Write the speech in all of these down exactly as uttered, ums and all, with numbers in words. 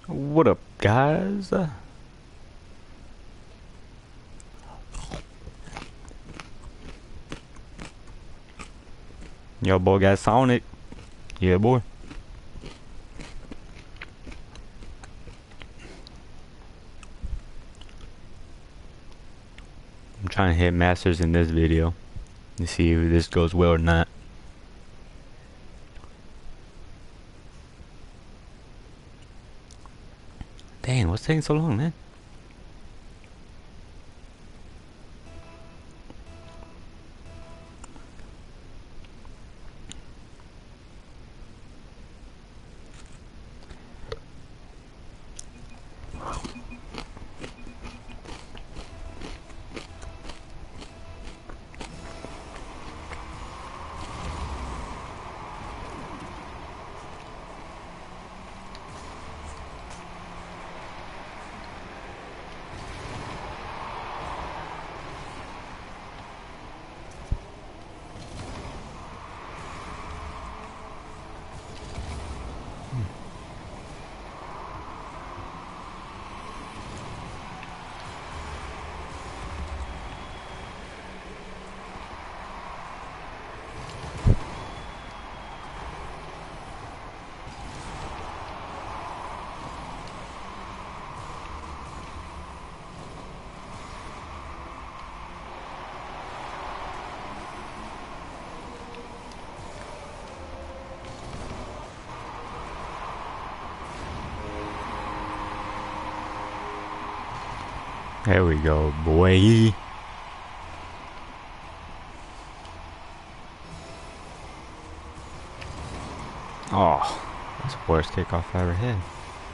What up, guys? Yo, boy got Sonic. Yeah, boy. I'm trying to hit masters in this video to see if this goes well or not. Dang, what's taking so long, man? There we go, boy. Oh, that's the worst kickoff I ever had.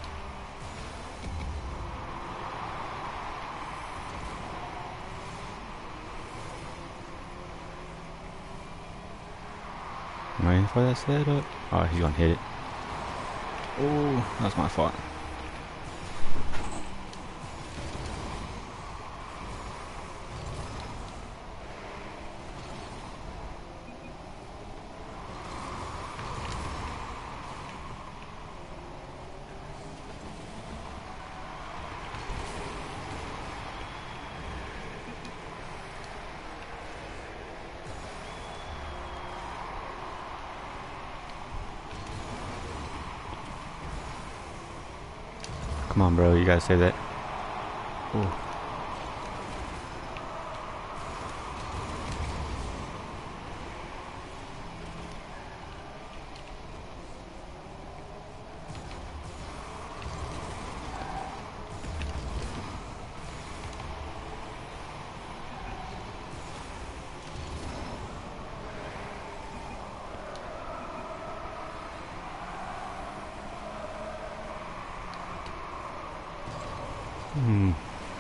I'm waiting for that setup. Oh, he's gonna hit it. Oh, that's my fault. Come on, bro. You gotta save that. Ooh. Hmm.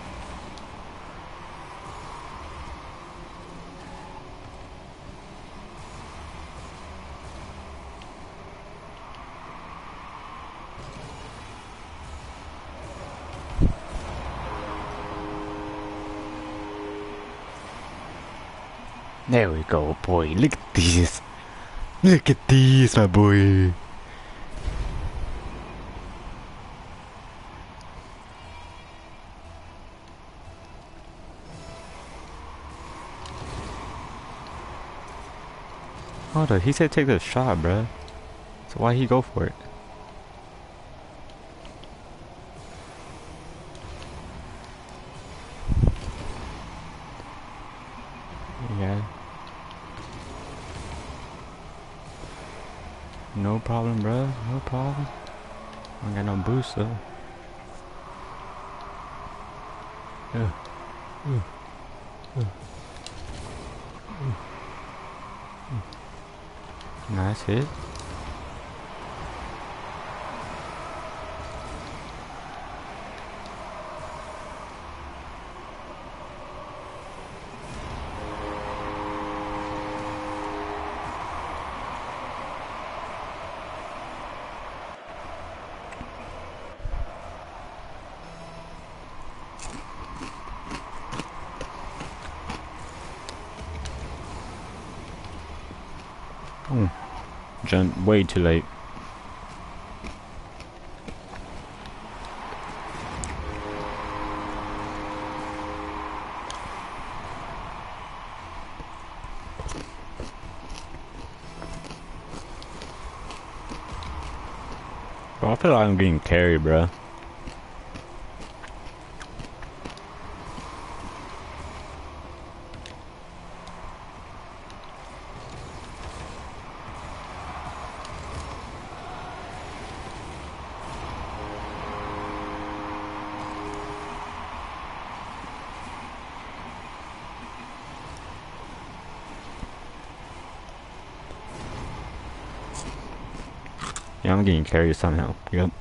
There we go, boy. Look at these. Look at these, my boy. Hold on, he said take the shot, bruh. So why he go for it? Yeah. No problem, bruh. No problem. I don't got no boost though. Uh, uh, uh, uh, uh. Nice hit. Oh, jumped way too late. I feel like I'm getting carried, bro. Yeah, I'm getting carried somehow. Yep.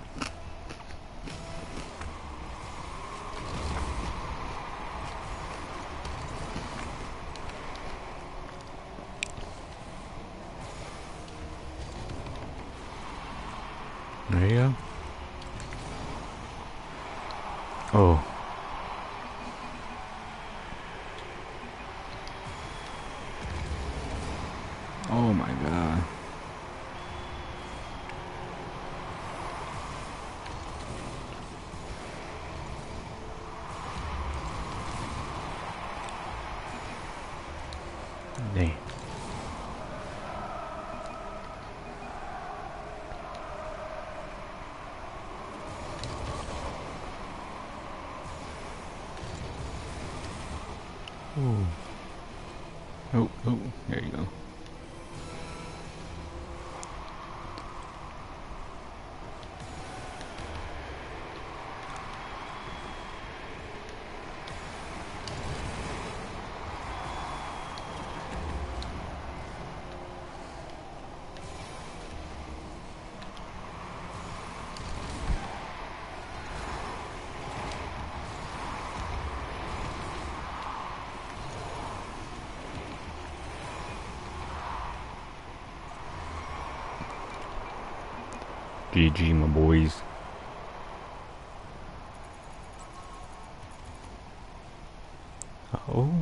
There you go. Oh. Oh my god. Dang. Ooh. Oh, oh, there you go. G G, my boys. Oh.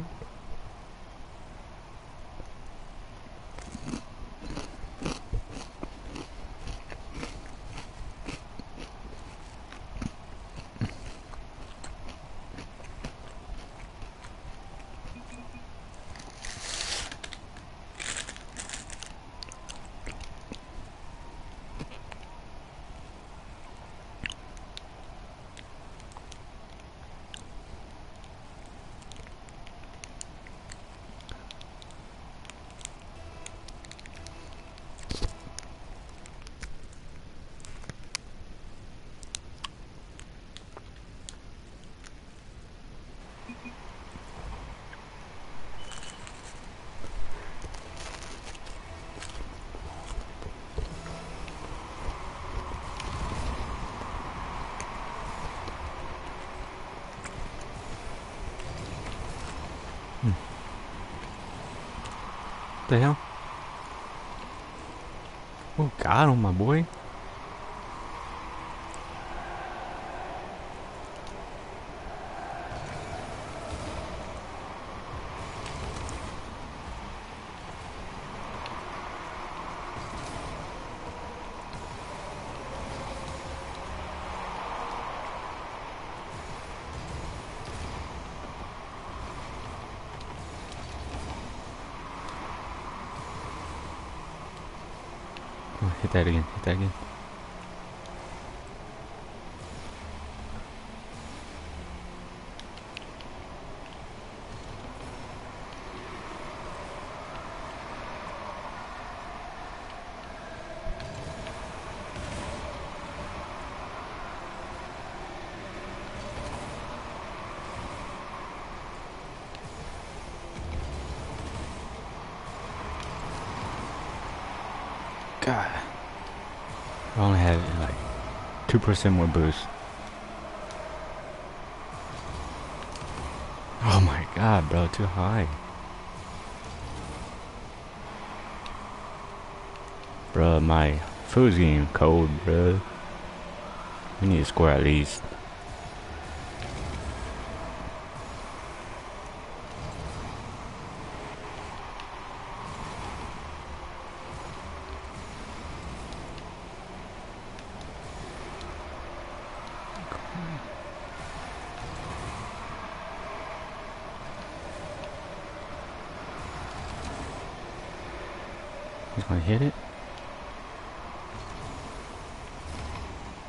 What the hell? Oh, got him, my boy. Oh, hit that again, hit that again. God. I only had like two percent more boost. Oh my god, bro, too high. Bro, my food's getting cold, bro. We need to score at least. He's gonna hit it.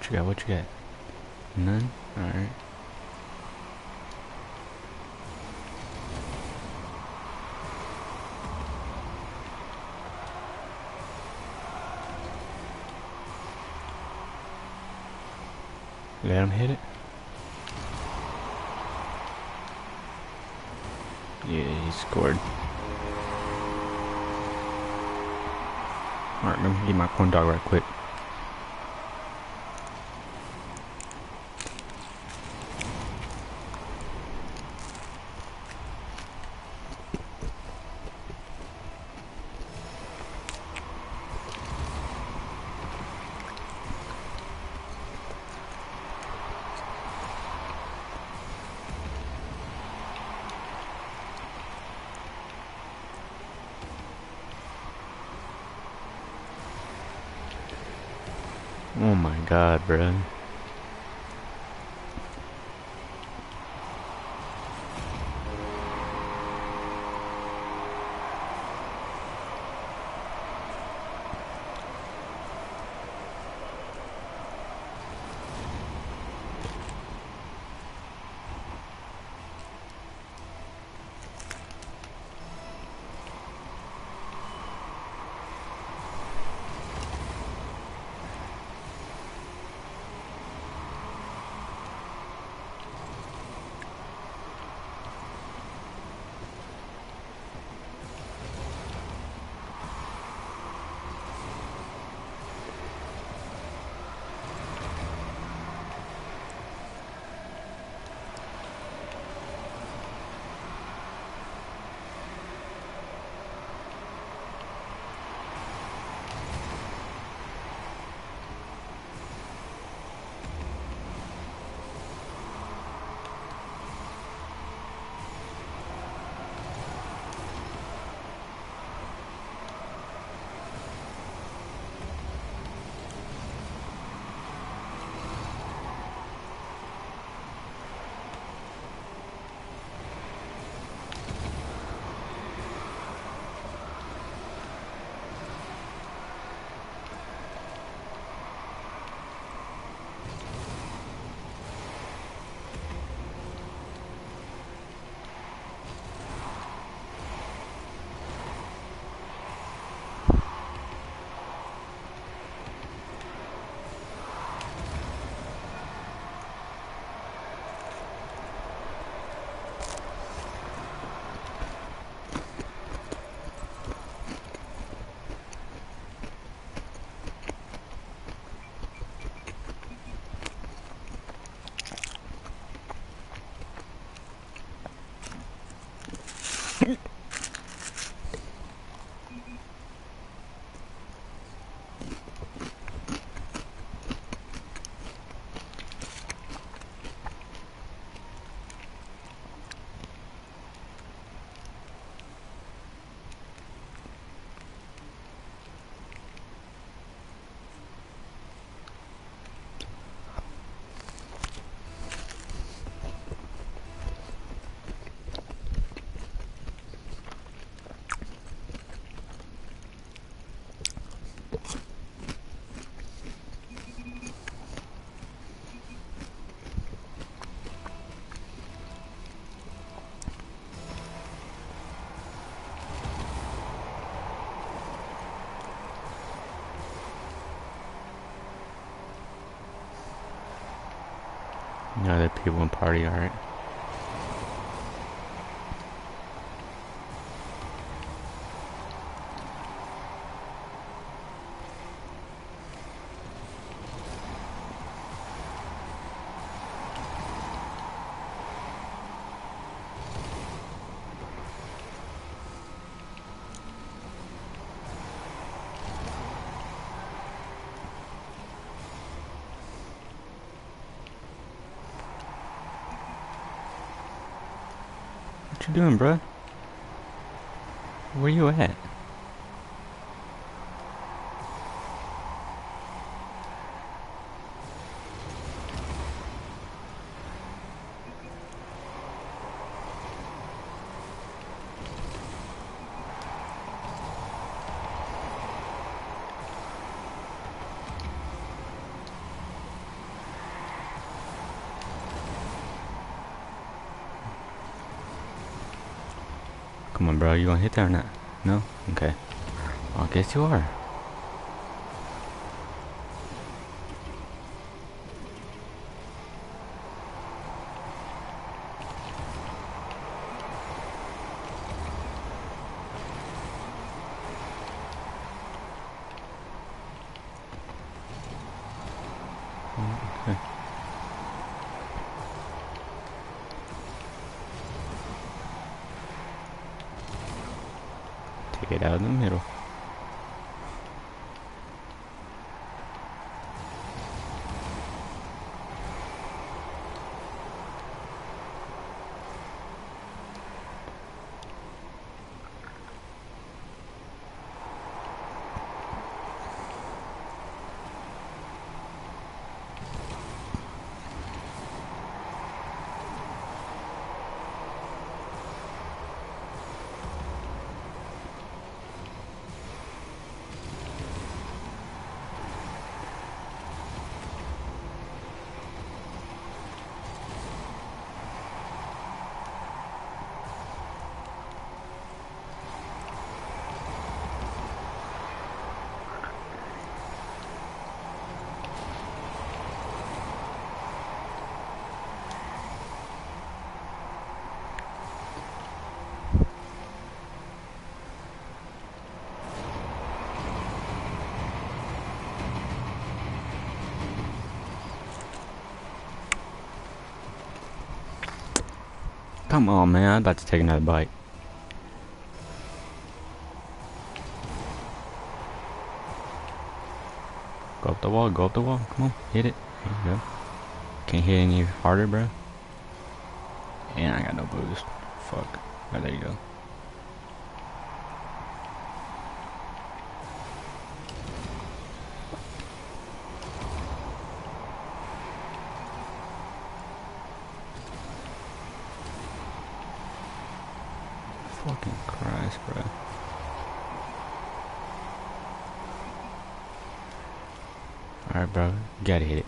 What you got? What you got? None? Alright. Let him hit it. Yeah, he scored. Alright, let me get my corn dog right quick. Oh my god, bruh. Other people in party, alright. What you doing, bruh? Where you at? Come on, bro. You gonna hit that or not? No? Okay. Well, I guess you are. Okay. Take it out of the middle. Come on, man. I'm about to take another bite. Go up the wall. Go up the wall. Come on. Hit it. There you go. Can't hit any harder, bro. And I got no boost. Fuck. Oh, there you go. Fucking Christ, bro. Alright, bro. You gotta hit it.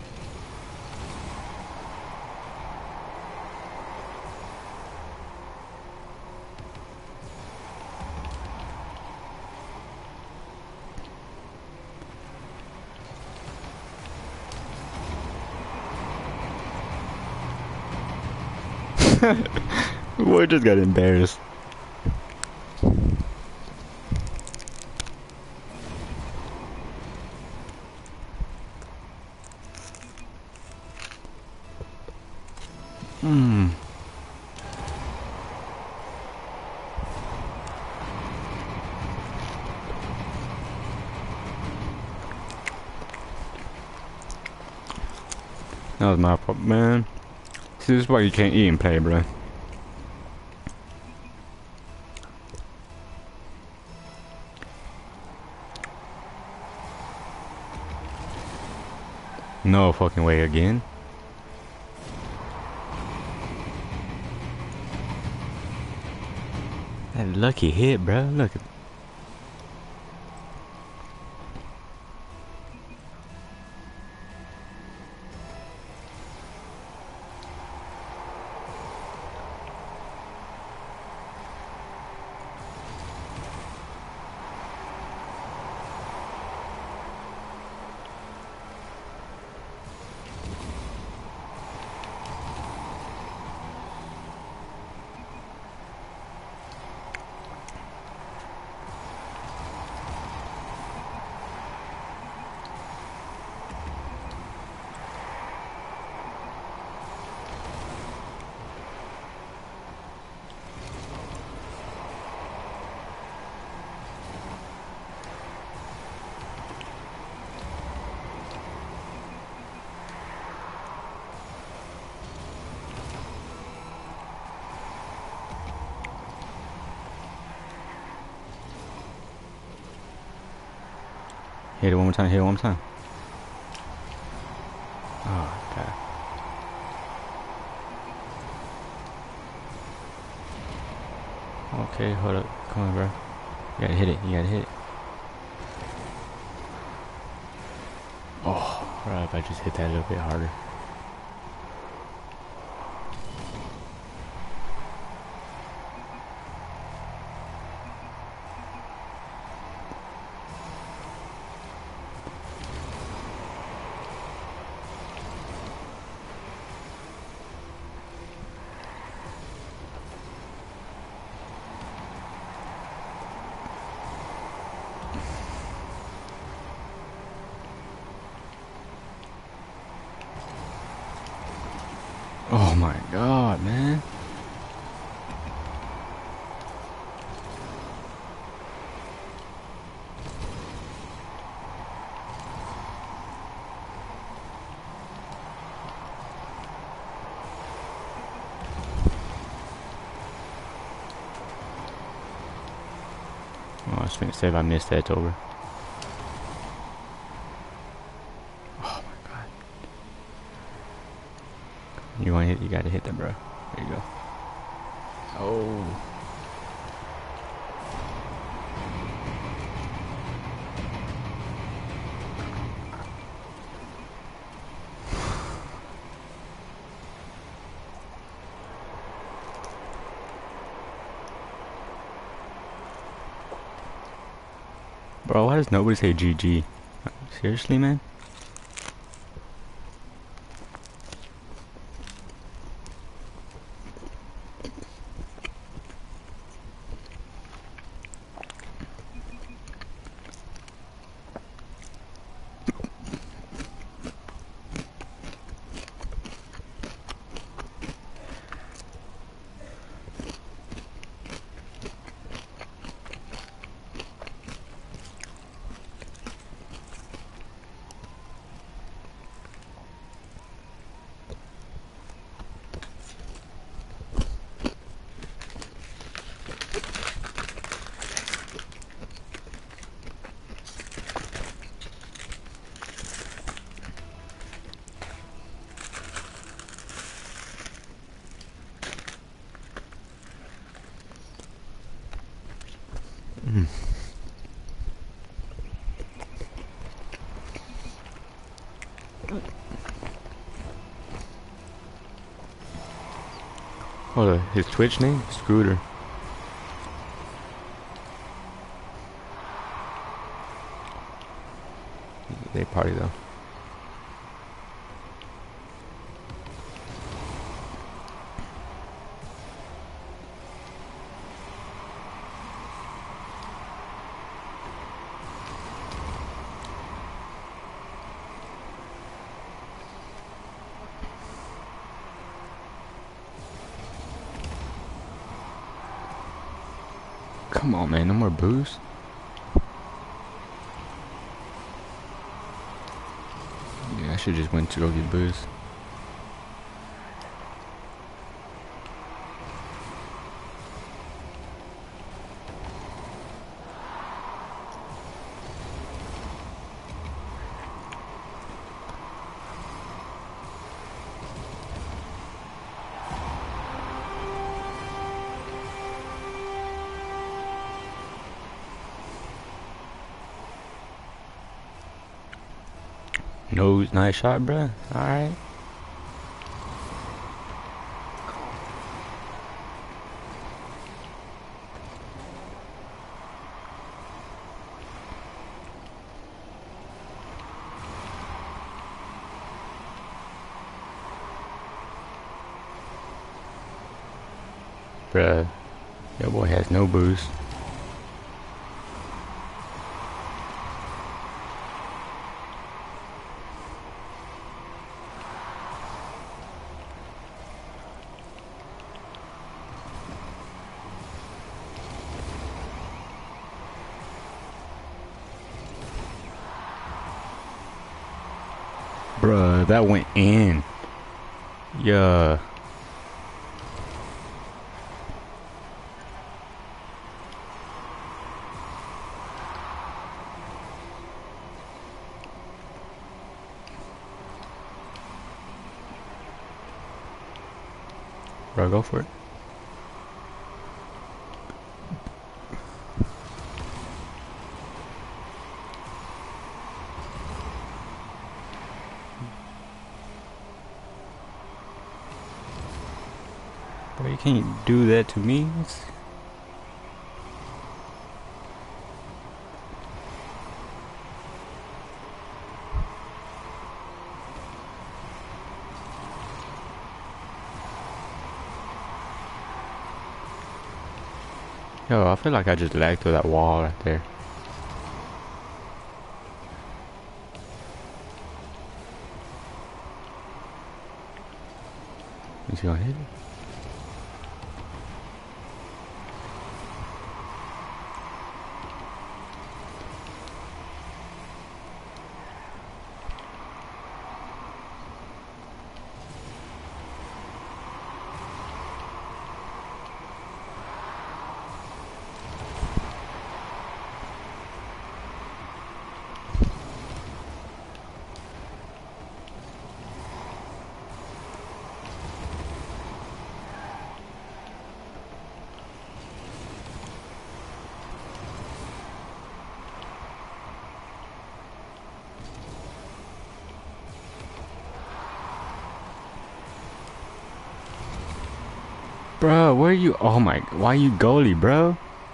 Boy just got embarrassed. Hmm. That was my fault, man. See, this is why you can't eat and play, bro. No fucking way again. That lucky hit, bro. Look at. Hit it one more time, hit it one more time. Oh, God. Okay, hold up. Come on, bro. You gotta hit it, you gotta hit it. Oh, right, if I just hit that a little bit harder. my god, man. Oh, I was gonna say if I missed that, it's over. Oh my god. You want to hit? You gotta hit that, bro. There you go. Oh. Bro, why does nobody say G G? Seriously, man? Mm. Hold on, his Twitch name? Scooter. They party though. Come on, man, no more booze. Yeah, I should just went to go get booze. Nose, nice shot, bruh. Alright. Bruh, that boy has no boost. Bruh, that went in. Yeah. Bro, go for it. Bro, you can't do that to me. It's... Yo, I feel like I just lagged through that wall right there. Is he gonna hit it? Bro, where you? Oh my, why you goalie, bro?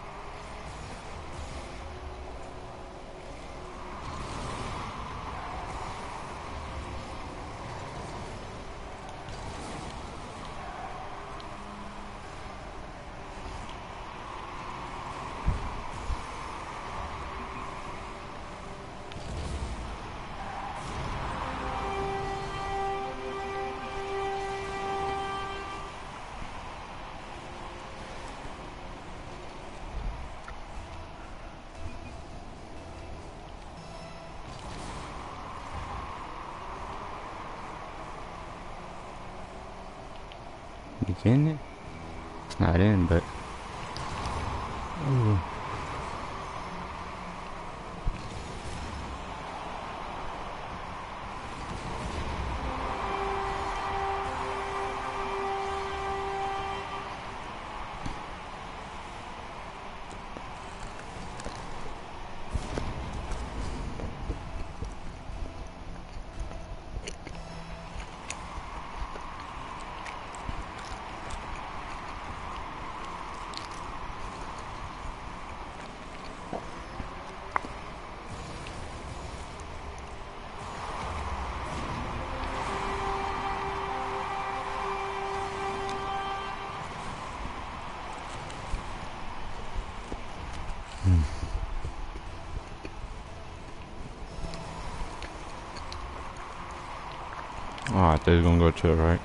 You getting it? It's not in, but. Ooh. Oh, I thought he was gonna go to the right.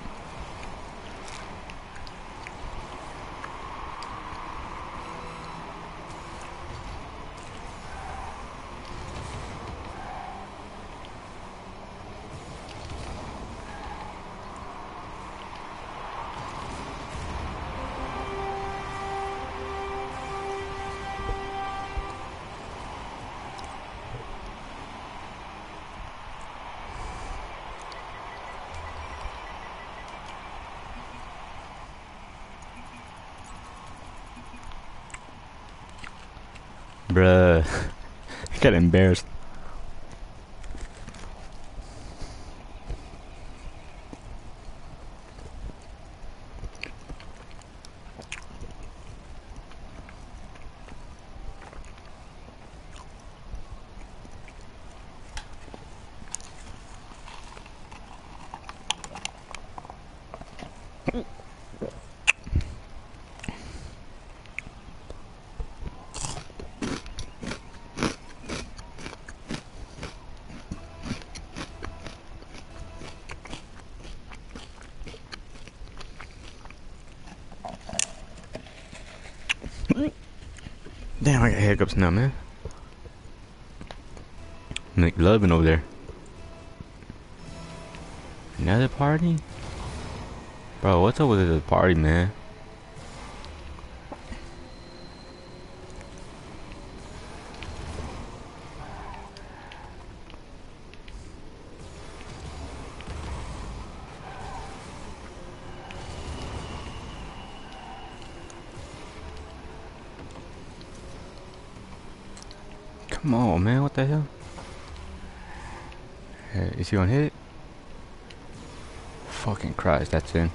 Bruh. I got embarrassed. Damn, I got hiccups now, man. McLovin over there. Another party? Bro, what's up with this party, man? Come on, man, what the hell? Hey, is he gonna hit it? Fucking Christ, that's in.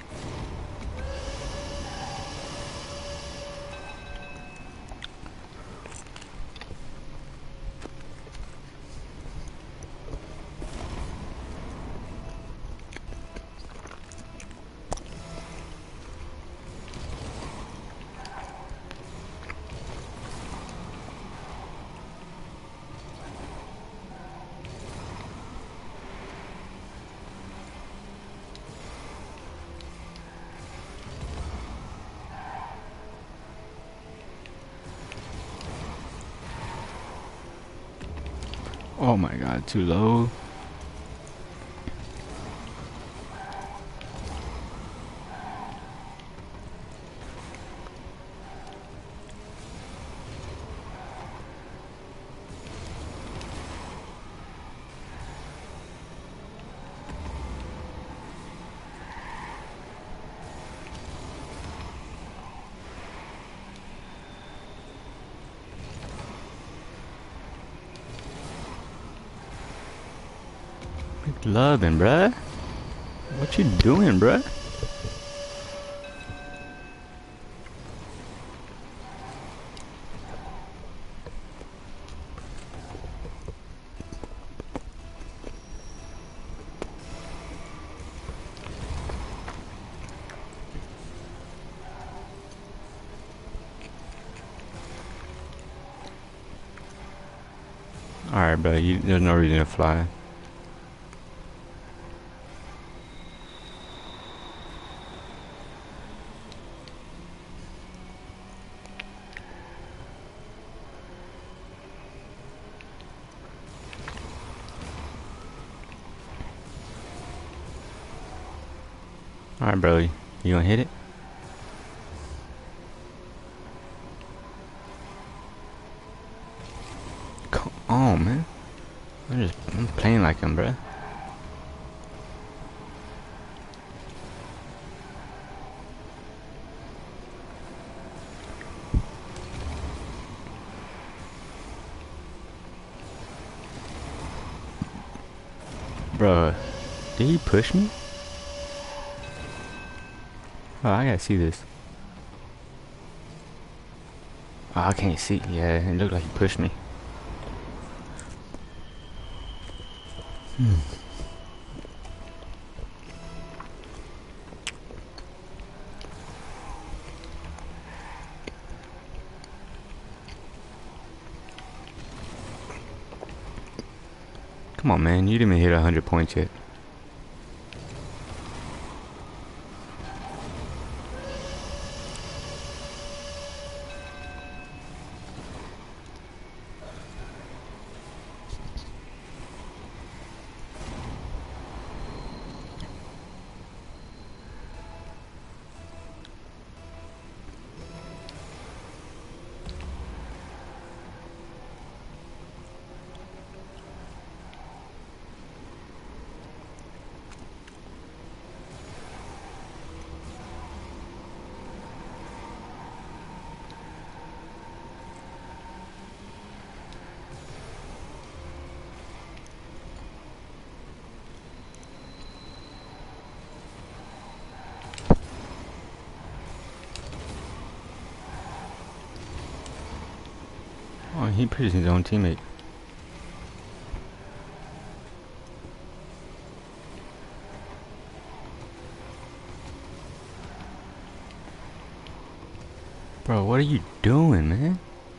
Oh my god, too low. Loving, bruh. What you doing, bruh? Alright, bro. You, there's no reason to fly. Alright, bro. You gonna hit it? Come on, man. I'm just I'm playing like him, bruh. Bruh. Did he push me? Oh, I gotta see this. Oh, I can't see. Yeah, it looked like he pushed me. Hmm. Come on, man. You didn't even hit one hundred points yet. Oh, he pushed his own teammate. Bro, what are you doing, man?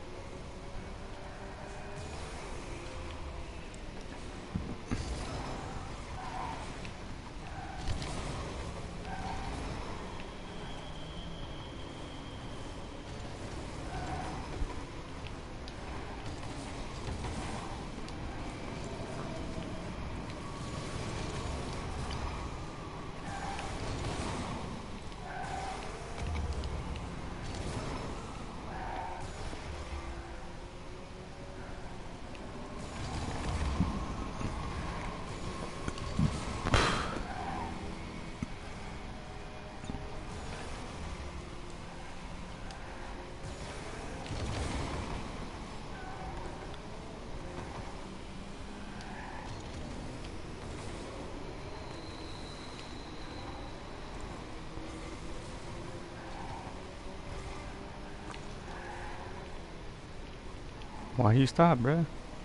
Why you stop, bro?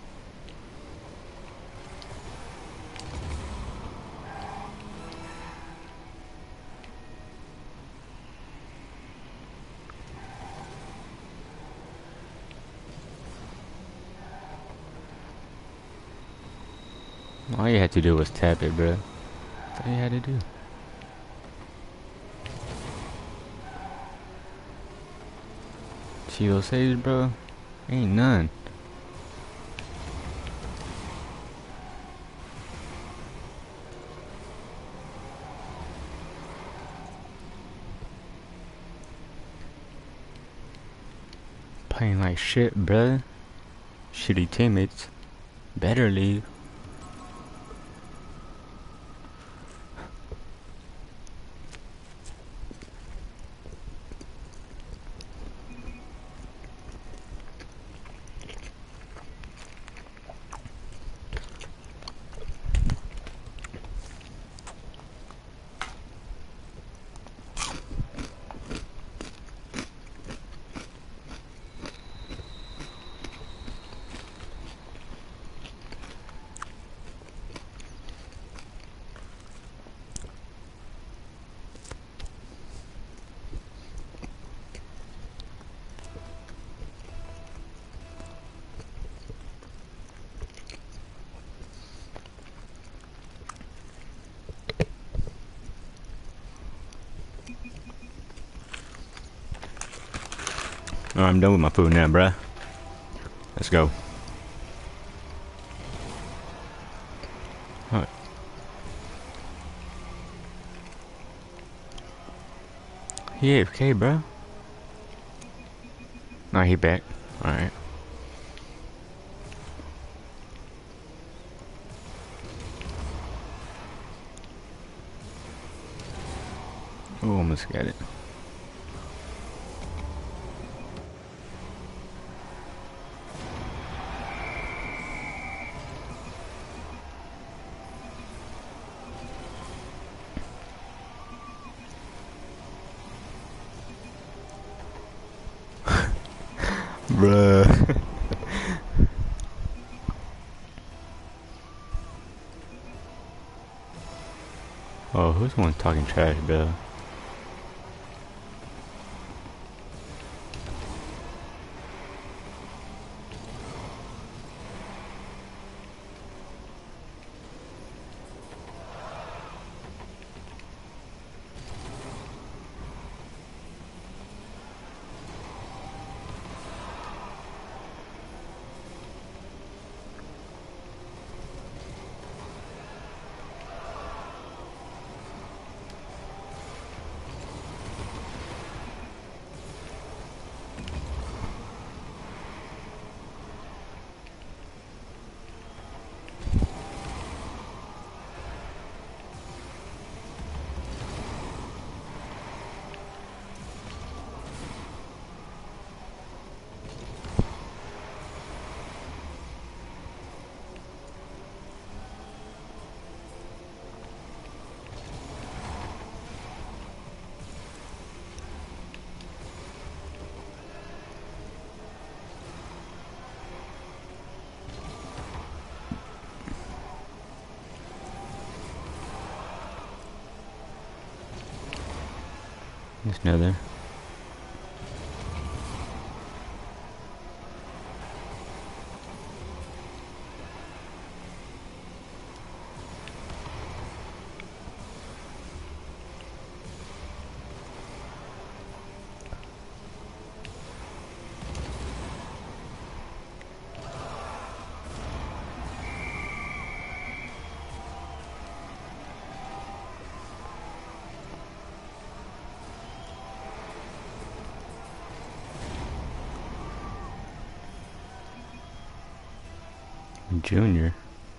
All you had to do was tap it, bro. That's all you had to do. Cheeto saves, bro. Ain't none. Playing like shit, bruh. Shitty teammates. Better leave. Oh, I'm done with my food now, bruh. Let's go. Alright. He A F K, bruh. Nah, he back. Alright. Oh, almost got it. Bruh. Oh, who's the one talking trash, bruh? There's another. Junior.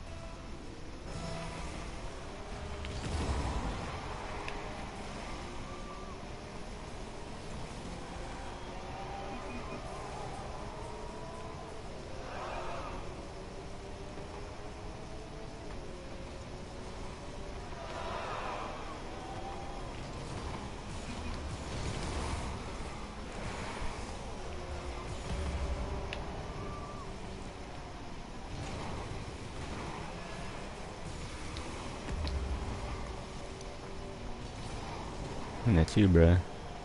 And that's you, bruh.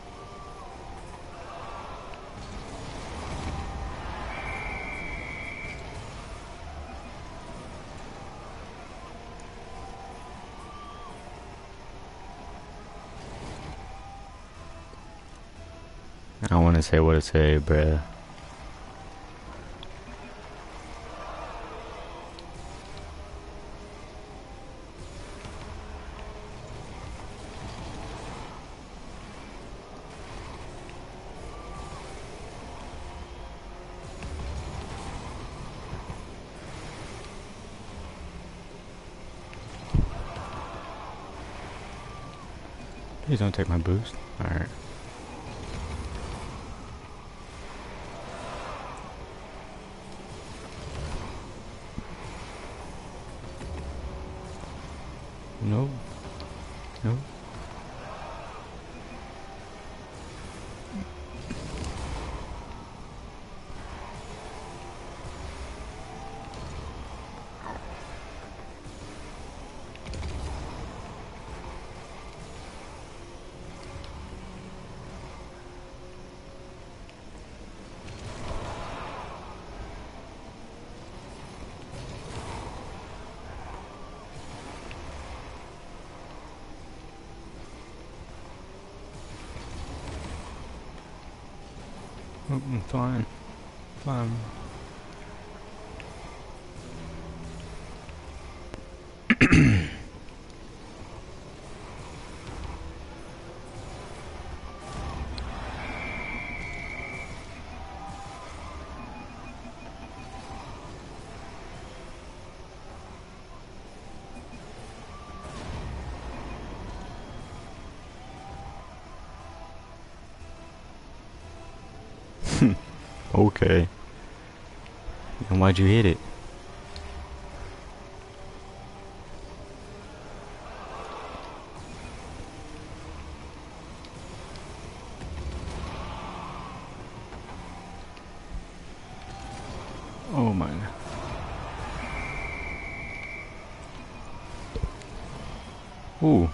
I want to say what to say, bruh. Please don't take my boost. Alright. Nope. Nope. Oh, I'm flying. Flying. Okay. And why'd you hit it? Oh my god. Ooh.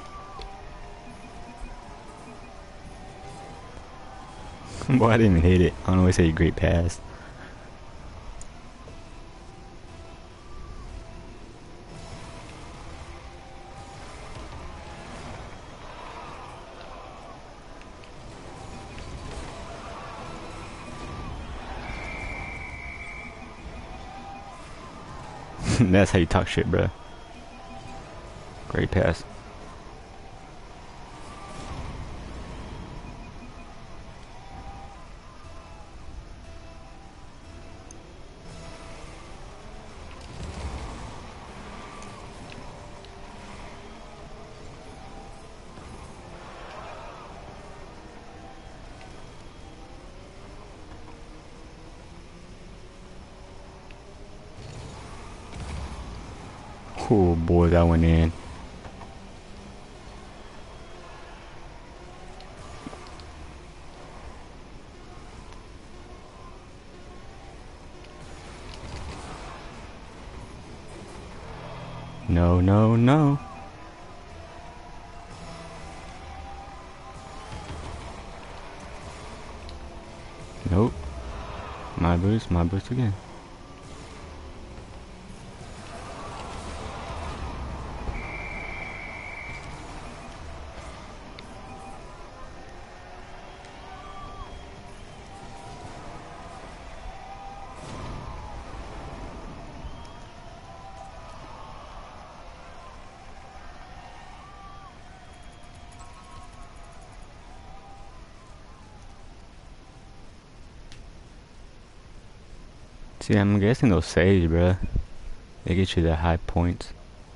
Boy, I didn't even hit it. I don't always say great pass. That's how you talk shit, bruh. Great pass. Oh boy, that went in. No, no, no. Nope. My boost, my boost again. See, I'm guessing those saves, bruh. They get you the high points.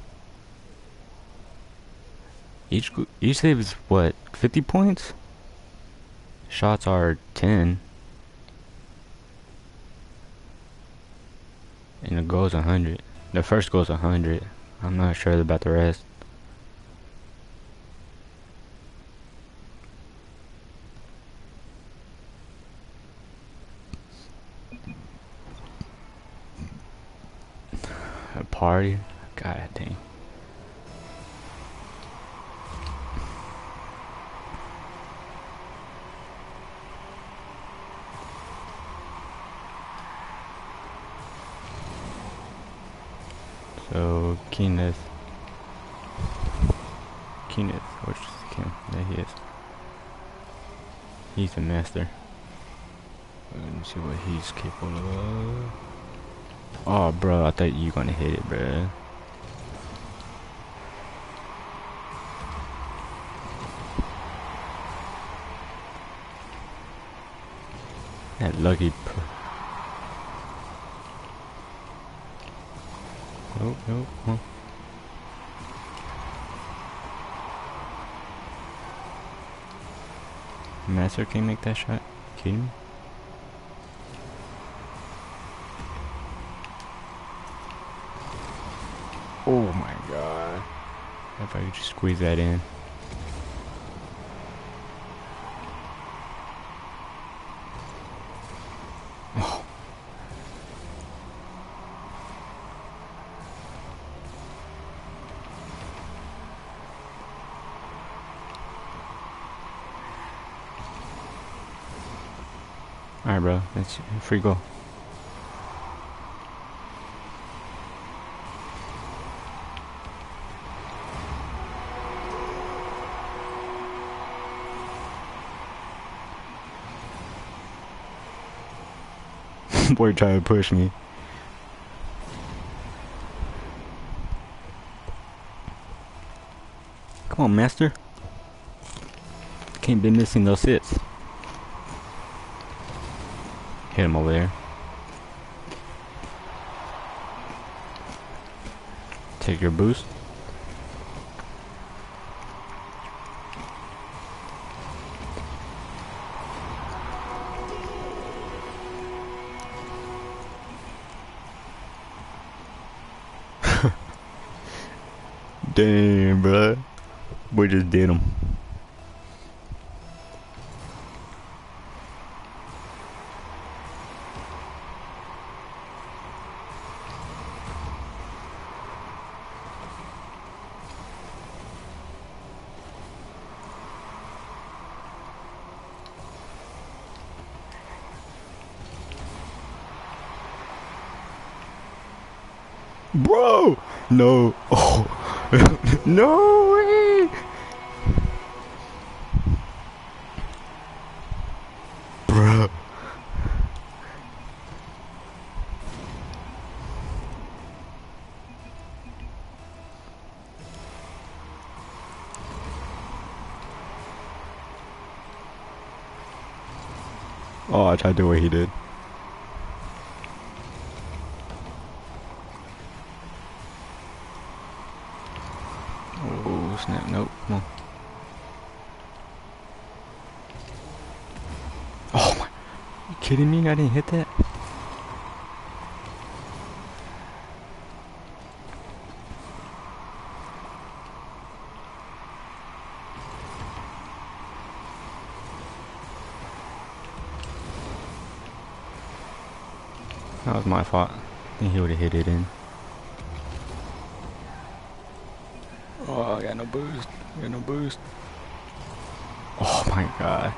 Each each save is what, fifty points? Shots are ten. And the goal's one hundred. The first goal's one hundred. I'm not sure about the rest. A party? God dang. So, Kenneth. Kenneth, which is Kim? There he is. He's the master. Let me see what he's capable of. Oh, bro, I thought you were gonna hit it, bro. That lucky. Pr nope, nope, huh. Master can't make that shot. Kidding me? Oh my god. If I could just squeeze that in. Oh. Alright, bro. That's free goal. Boy trying to push me. Come on, master. Can't be missing those hits. Hit him over there. Take your boost. Damn, bruh. We just did him. Bro! No. Oh. No way! Bro. Oh, I tried to do what he did. Oh, snap. Nope. Come on. Oh my. You kidding me? I didn't hit that? That was my fault. I think he would have hit it in. Oh, I got no boost. I got no boost. Oh my god.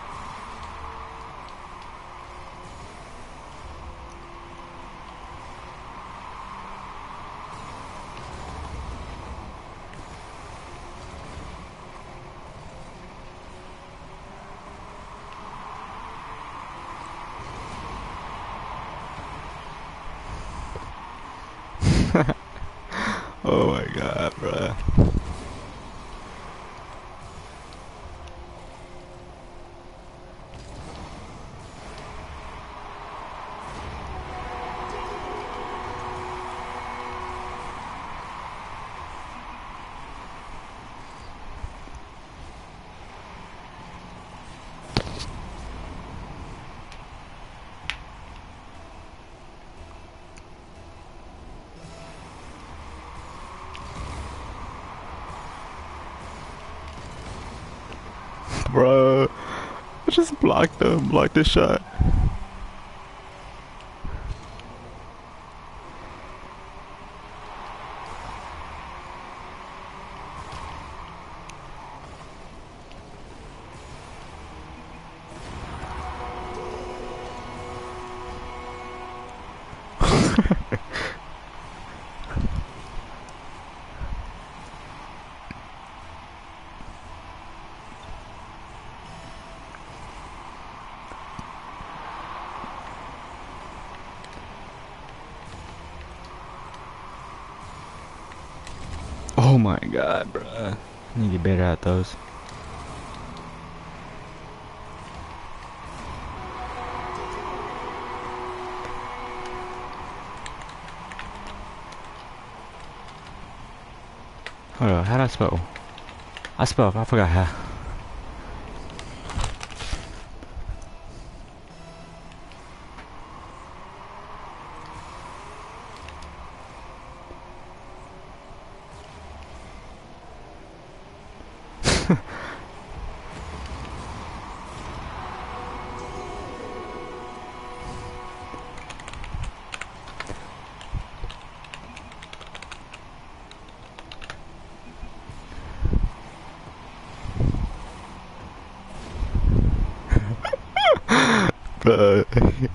Oh my god, bruh. Bruh, I just blocked them, blocked the shot. Oh my god, bruh. I need to get better at those. Hold on, how do I spell? I spell, I forgot how. Bruh.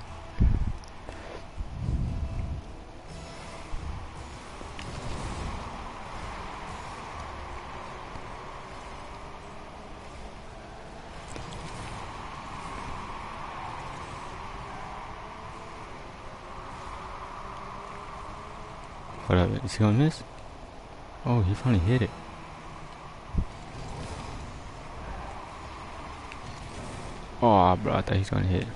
What up? Is he gonna miss? Oh, he finally hit it. Oh, bro, I thought he was gonna hit.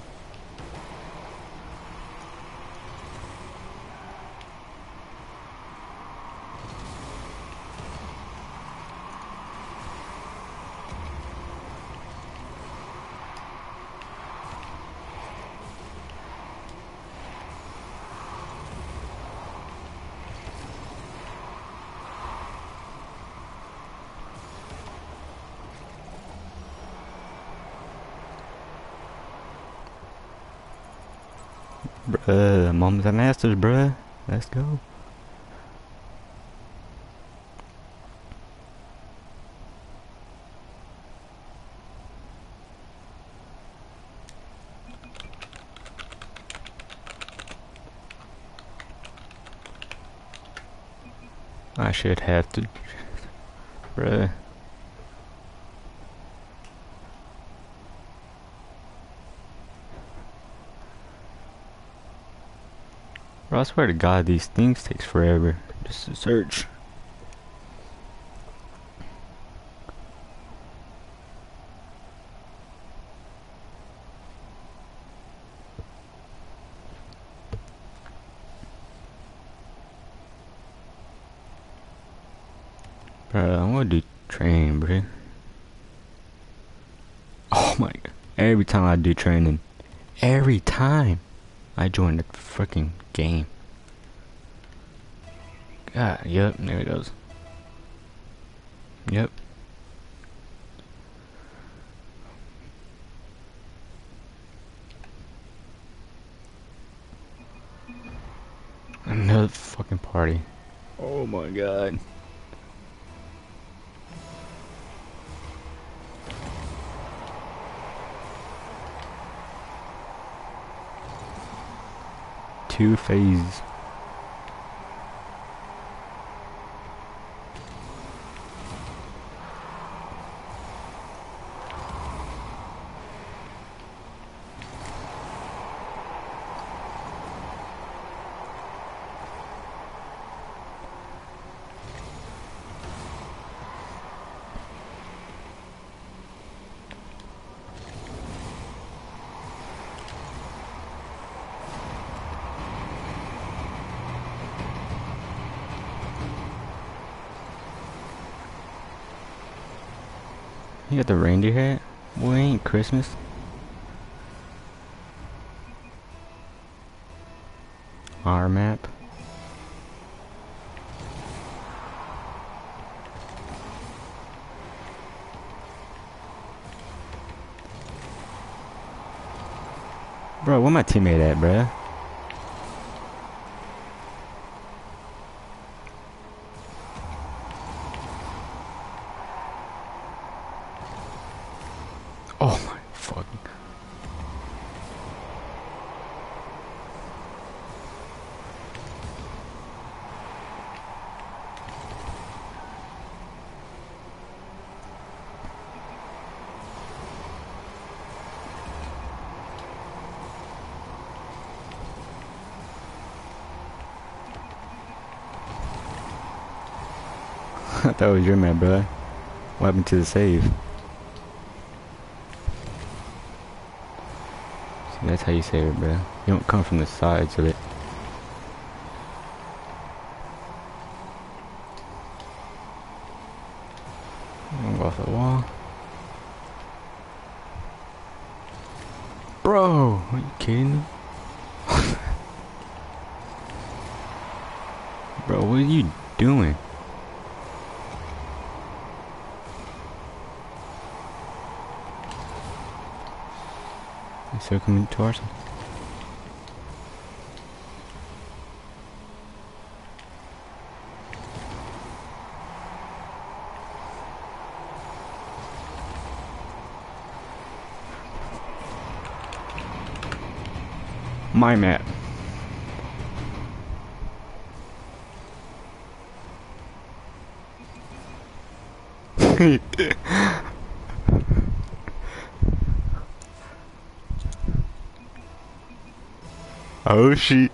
Bruh, Mom's and Masters, bruh. Let's go. I should have to. Bruh. Bro, I swear to God, these things takes forever just to search. Bro, I'm gonna do training, bro. Oh my God. Every time I do training, every time I join the freaking game. God, yep, there it goes. Yep. Another fucking party. Oh my God. Two phases. You got the reindeer hat? Boy, ain't Christmas. Our map. Bro, where my teammate at, bruh? Oh my fucking. I thought it was your man, bruh. What happened to the save? See, that's how you save it, bruh. You don't come from the sides of it. I'm gonna go off the wall. Bro, are you kidding me? Bro, what are you doing? still coming to our side. My map. Oh shit.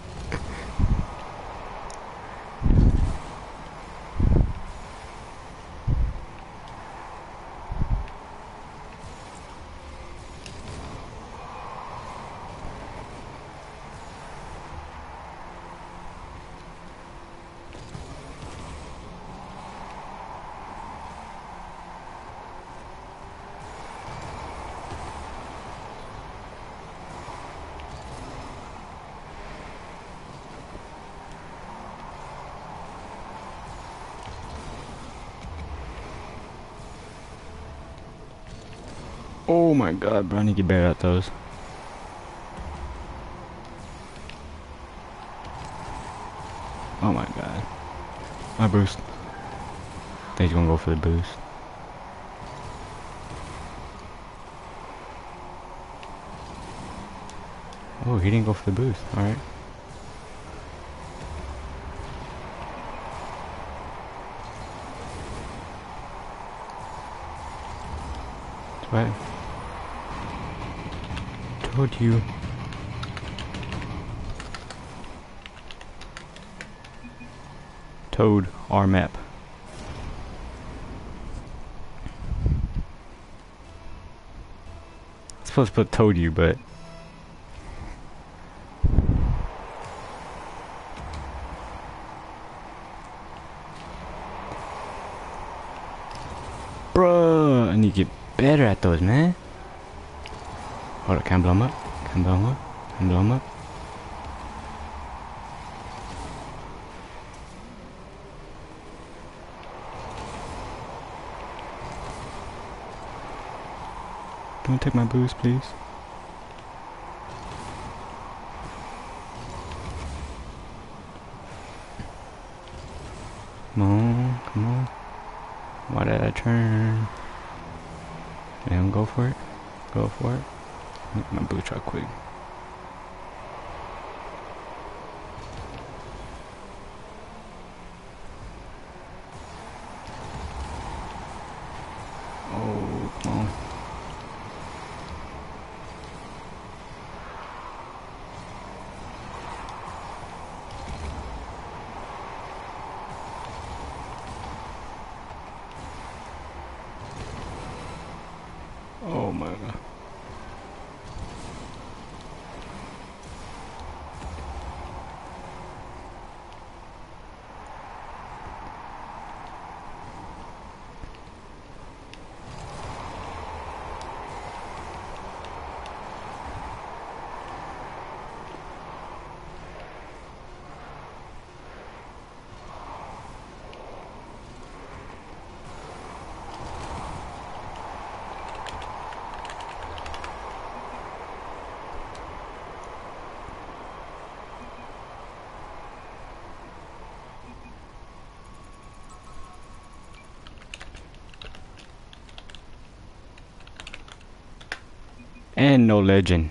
Oh my god, bro, I need to get better at those. Oh my god. My boost. I think he's gonna go for the boost. Oh, he didn't go for the boost. Alright. That's right. Told you. Toad, our map. I'm supposed to put told you, but bruh, I need to get better at those, man. Hold up, can I blow him up? Can I blow him up? Can I blow him up? Don't take my boost, please. Come on, come on. Why did I turn? Damn, go for it. Go for it. Make my boost real quick. Oh, come on. Oh my god. And no legend.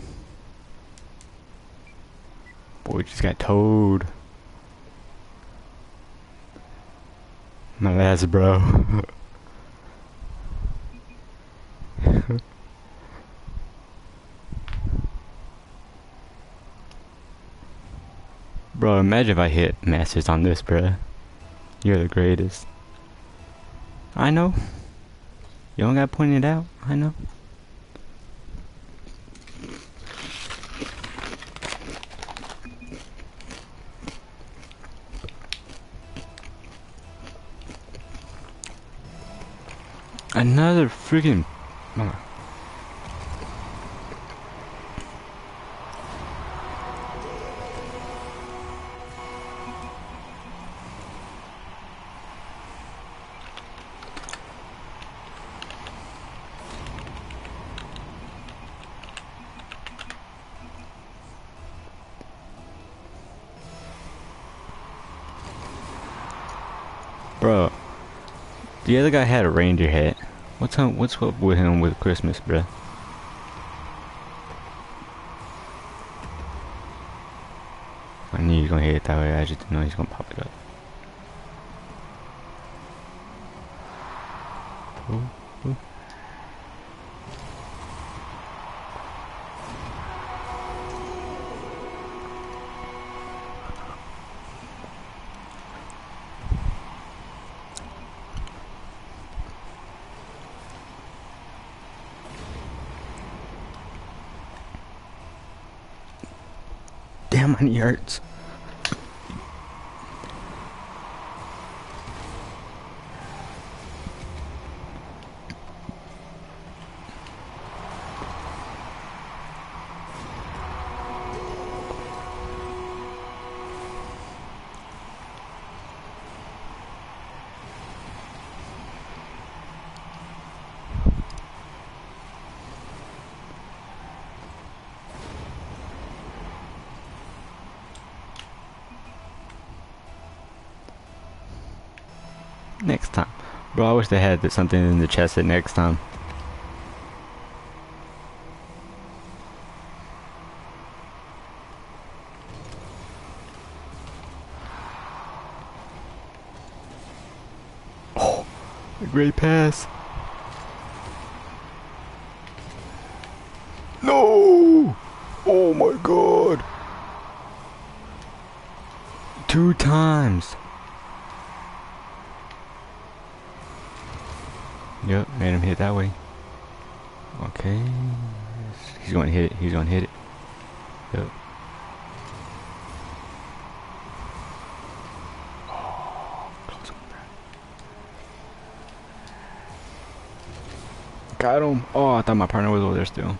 Boy, just got towed. My last bro. Bro, imagine if I hit Masters on this, bro. You're the greatest. I know. You don't gotta point it out. I know. Another freaking... Oh. Bro, the other guy had a reindeer hat. What's up, what's up with him with Christmas, bro? I knew he was gonna hit it that way. I just didn't know he's gonna pop it up. Ooh, ooh. Damn, my knee hurts. Next time. Bro, I wish they had something in the chest at next time. Oh, a great pass. No! Oh my god. Two times. Yep, made him hit that way. Okay. He's gonna hit it. He's gonna hit it. Yep. Oh, close one, bro. Got him. Oh, I thought my partner was over there still.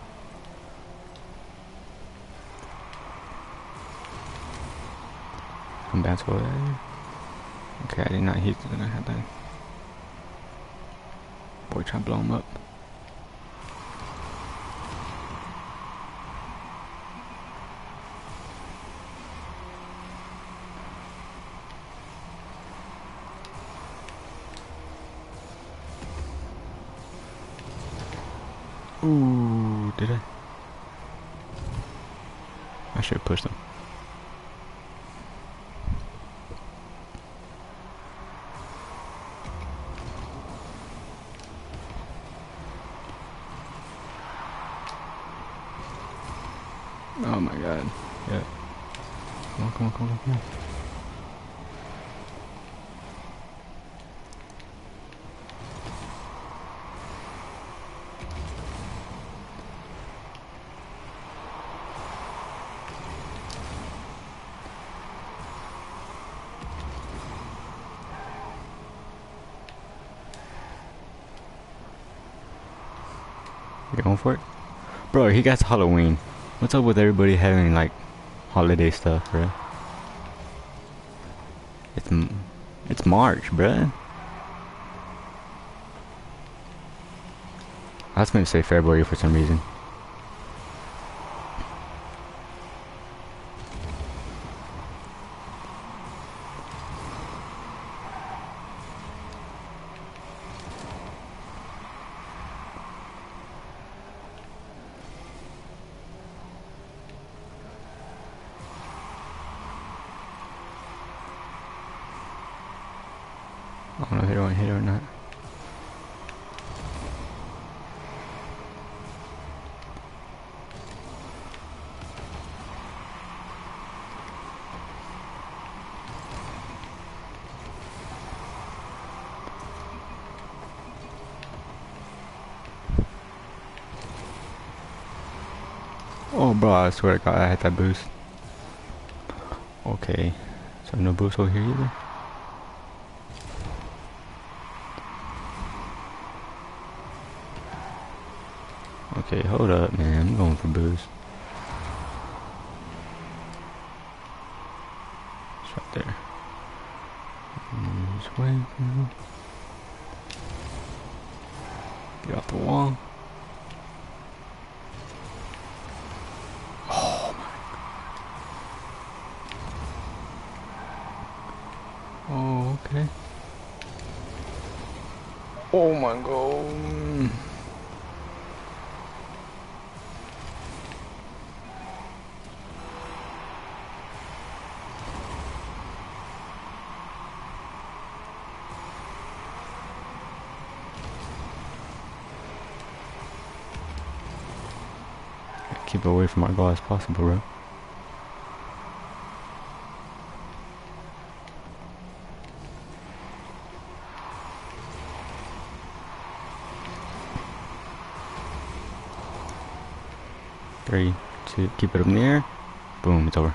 Come back to there. Okay, I did not hit it. I had that. Boy, trying to blow him up. Ooh, did I? I should have pushed him. Oh my god. Yeah. Come on, come on, come on, come on. You going for it? Bro, he got Halloween. What's up with everybody having like holiday stuff, bro? It's it's March, bruh. I was gonna say February for some reason. I don't know if they're going to hit it or not. Oh bro, I swear to god I had that boost. Okay, so no boost over here either. Okay, hold up man, I'm going for boost. It's right there. Just wait. Get off the wall. Oh my god. Oh, okay. Oh my god. Keep it away from our goal as possible, bro. Three, two, keep it up in the air. Boom, it's over.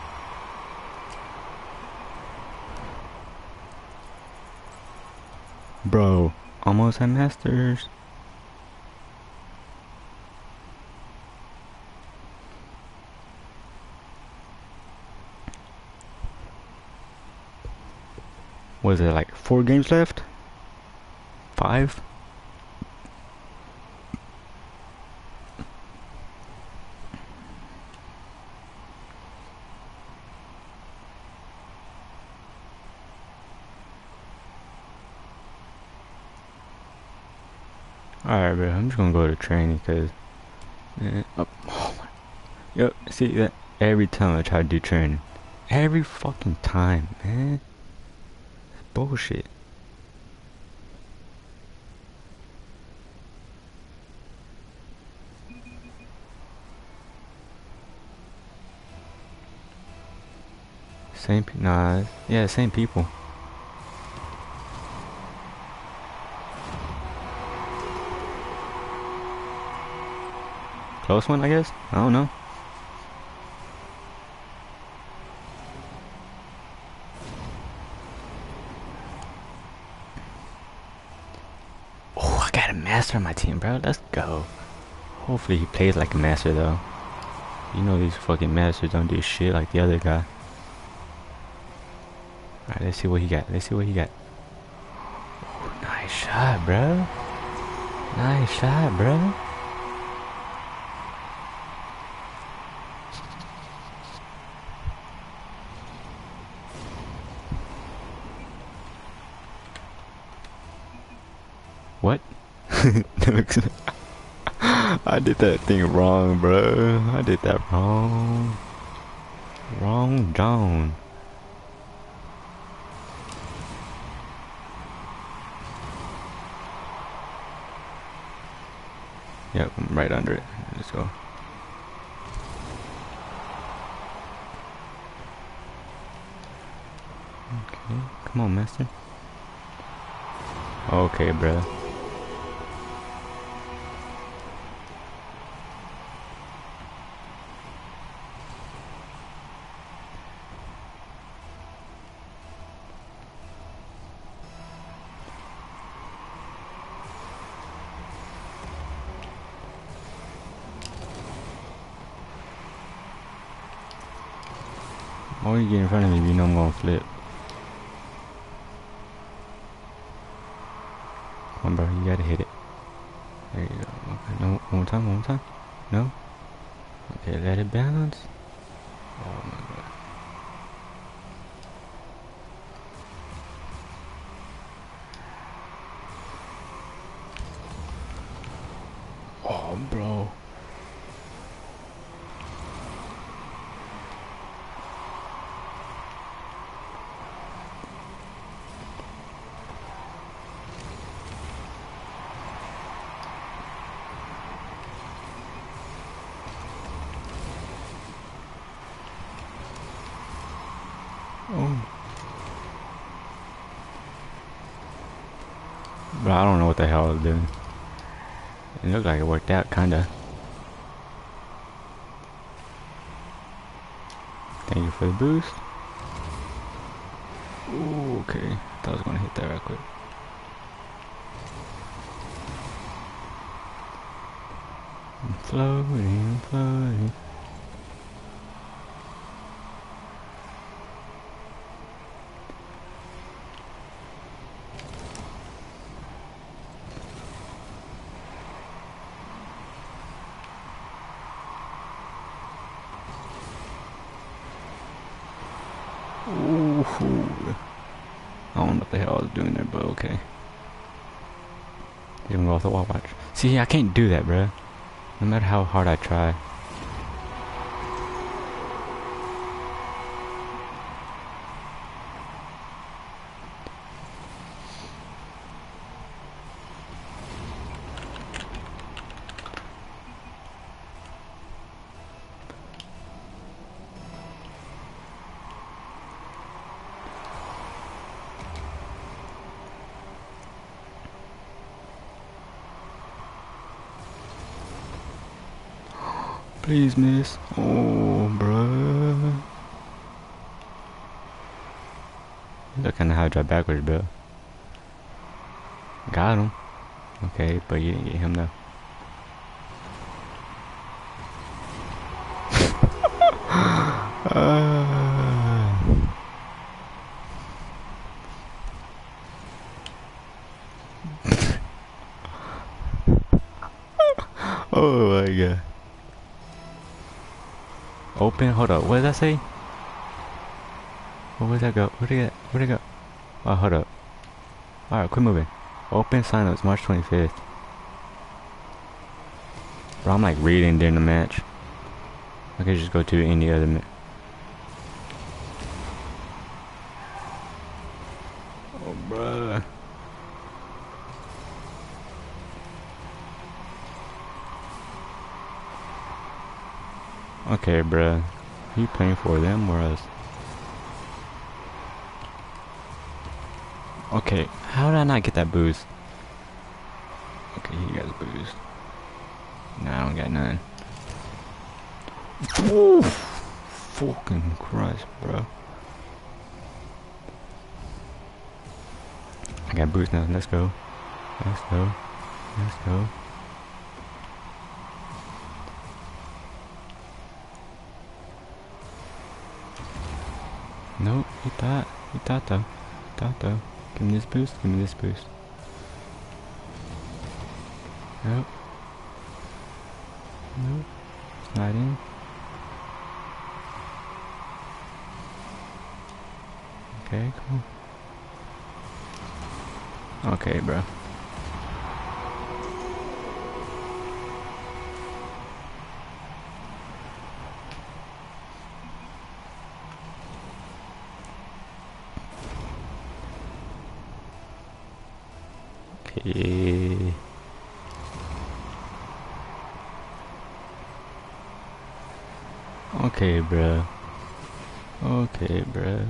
Bro, almost had Masters. Was it like four games left? Five? Alright, bro, I'm just gonna go to training because. Oh, oh my. Yo, see that? Every time I try to do training. Every fucking time, man. It's bullshit. Same pe- nah, yeah, same people. Close one, I guess? I don't know. Oh, I got a master on my team, bro. Let's go. Hopefully he plays like a master, though. You know these fucking masters don't do shit like the other guy. Alright, let's see what he got. Let's see what he got. Oh, nice shot, bro. Nice shot, bro. What? I did that thing wrong, bro. I did that wrong. Wrong John. Yep, I'm right under it. Let's go. Okay, come on, master. Okay, bro. Why you get in front of me if you know I'm gonna flip? Come on, bro, you gotta hit it. There you go. Okay, no, one more time, one more time. No? Okay, let it bounce. Oh my god. Oh, bro. Oh. But I don't know what the hell I was doing. It looked like it worked out, kinda. Thank you for the boost. Ooh, okay. Thought I was gonna hit that right quick. I'm floating, floating. Ooh. I don't know what the hell I was doing there, but okay. He's gonna go off the wall, watch. See, I can't do that, bruh. No matter how hard I try. Please miss. Oh, bruh. Look kinda how I drive backwards, bro. Got him. Okay, but you didn't get him though. uh. Oh my god. Open, hold up, what did that say? Where would that go? Where'd it go? Where'd it go? Oh, hold up. Alright, quit moving. Open signups, March twenty-fifth. Bro, I'm like reading during the match. I could just go to any other match. Oh, bruh. Okay, bruh. Who you playing for, them or us? Okay, how did I not get that boost? Okay, he got the boost. Nah, I don't got none. Ooh, fucking Christ, bro. I got boost now. Let's go. Let's go. Let's go. Nope, he thought. He thought though. He thought though. Give me this boost. Give me this boost. Nope. Nope. It's not in. Okay, cool. Okay, bro. Okay. Okay, bro. Okay, bro.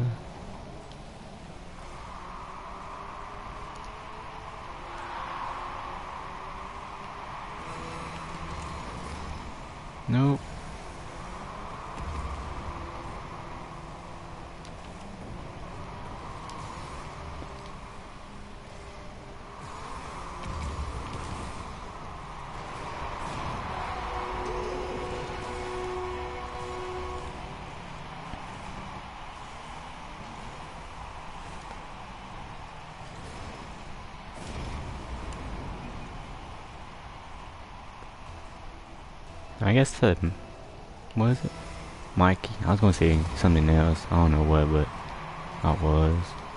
Nope. I guess the, what is it? Mikey. I was gonna say something else. I don't know what, but I was.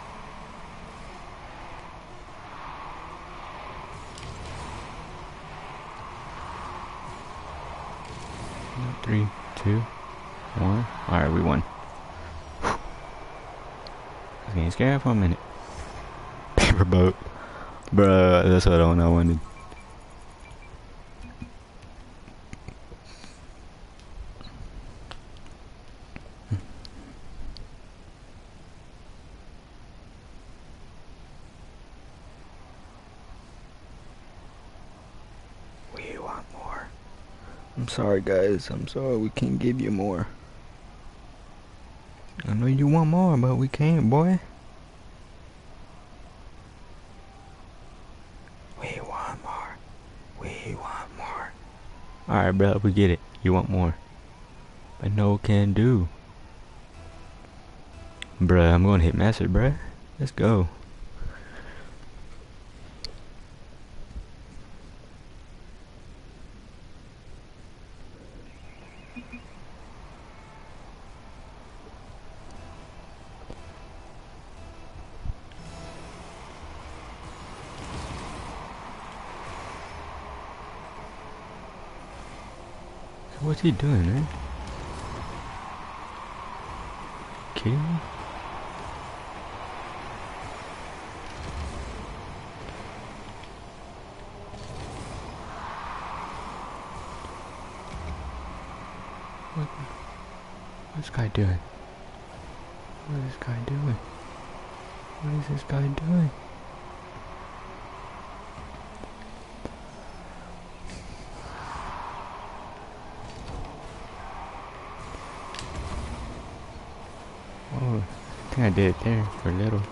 Three, two, one. Alright, we won. I was getting scared for a minute. Paper boat. Bruh, that's what I wanted. We want more. I'm sorry, guys. I'm sorry we can't give you more. I know you want more, but we can't, boy. We want more. We want more. Alright, bro, we get it. You want more. But no can do. Bruh, I'm gonna hit master, bruh. Let's go. What's he doing, man? Kidding me? What? What's this guy doing? What is this guy doing? What is this guy doing? Oh, I think I did it there for a little.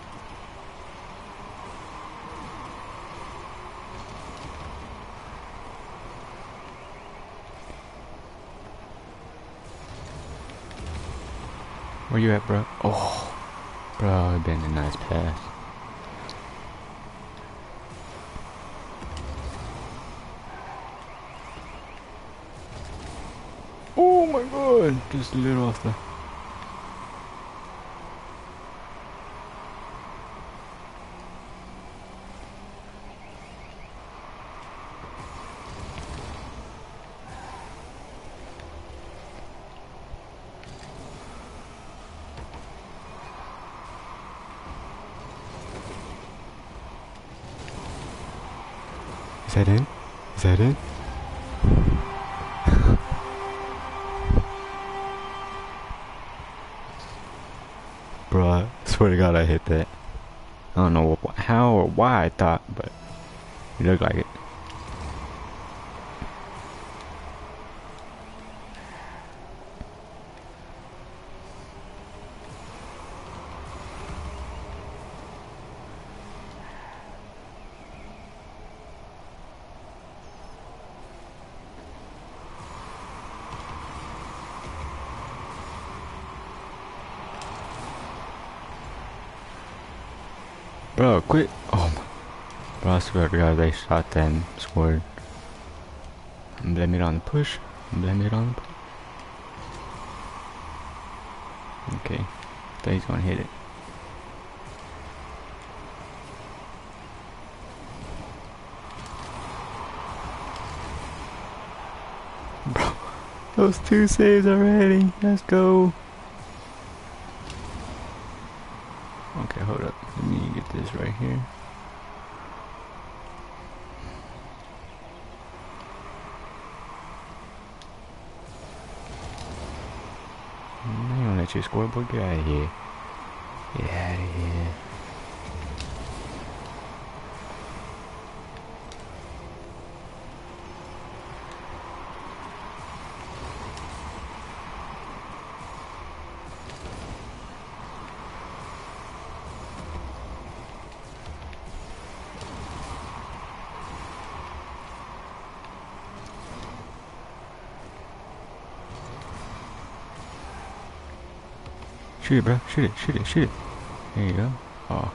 Where you at, bro? Oh, bro, it'd been a nice pass. Oh my god, just a little off the... Is that it? Is that it? Bro, I swear to God I hit that. I don't know wh how or why I thought, but it looked like it. Bro, quit. Oh my. Bro, I swear to God they shot that and scored. I'm blaming it on the push. I'm blaming it on the push. Okay. I thought he's gonna hit it. Bro, those two saves already. Let's go. Okay, hold up. Let me get this right here. I ain't gonna let you score, boy. Get out of here. Get out of here. Shoot it, bro. Shoot it, shoot it, shoot it. There you go. Oh.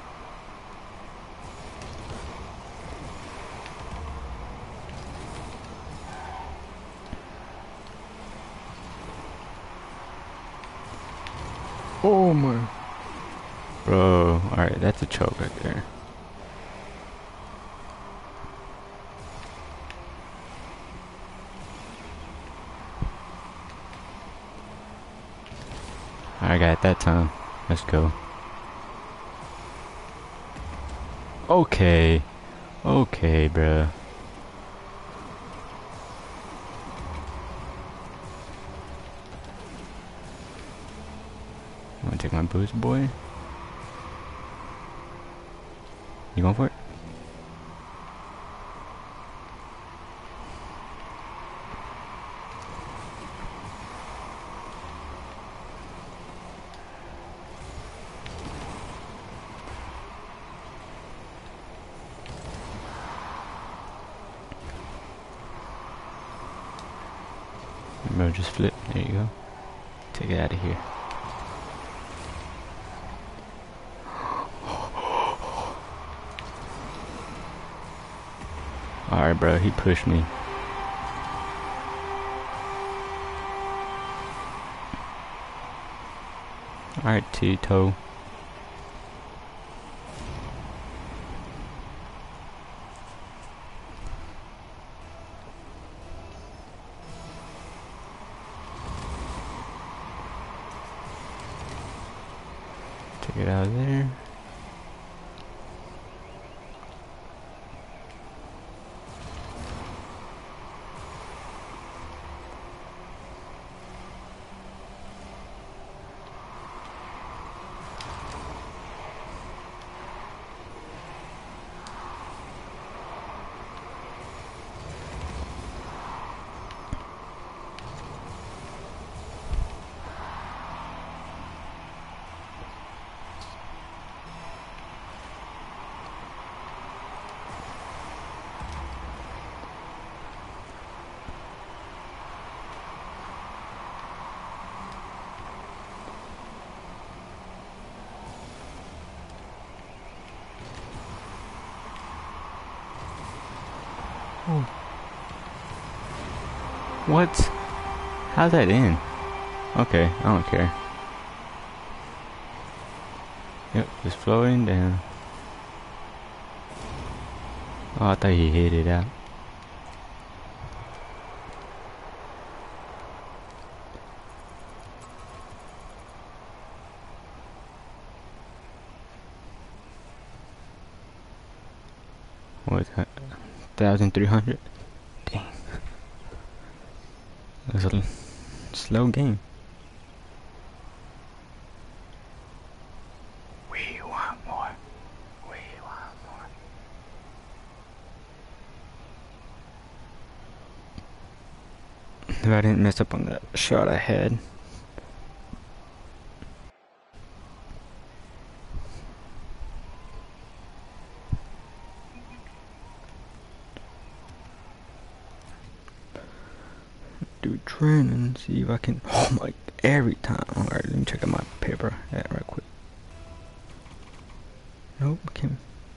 Oh my. Bro, alright, that's a choke right there. I got it that time. Let's go. Okay. Okay, bruh. I'm gonna take my boost, boy. You going for it? Bro, just flip. There you go. Take it out of here. Alright, bro. He pushed me. Alright, Tito. Take it out of there. Oh. What? How's that in? Okay, I don't care. Yep, just floating down. Oh, I thought he hit it out. What? one thousand three hundred? Dang. That's a slow game. We want more. We want more. If I didn't mess up on that shot I had. Do training, see if I can. Oh my, every time. Alright, let me check out my paper yeah, right quick. Nope, can't.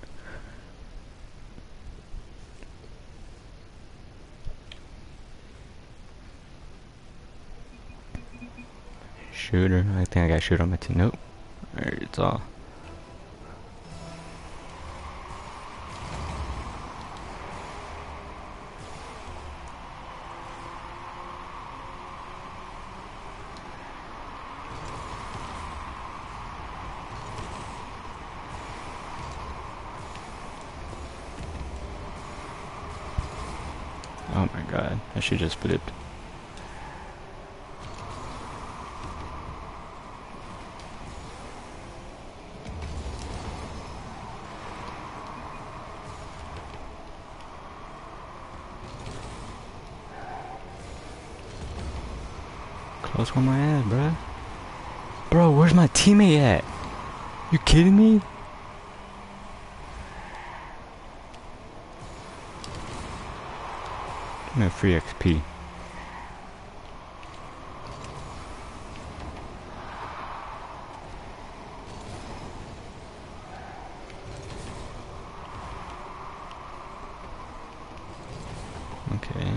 Shooter, I think I got shoot on my team. Nope. Alright, it's all. Oh my god, I should just flipped. Close on my ass, bruh. Bro, where's my teammate at? You kidding me? Give me a free X P. Okay.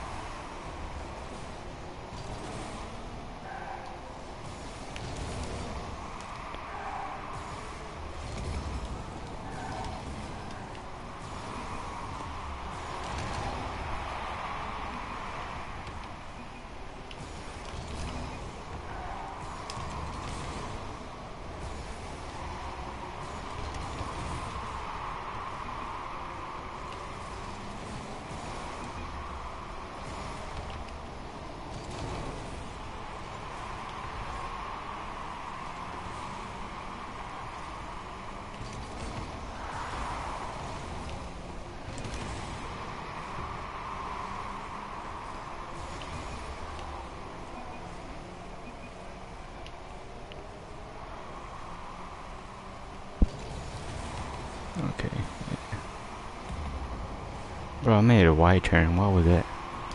Okay. Bro, I made a wide turn. What was that?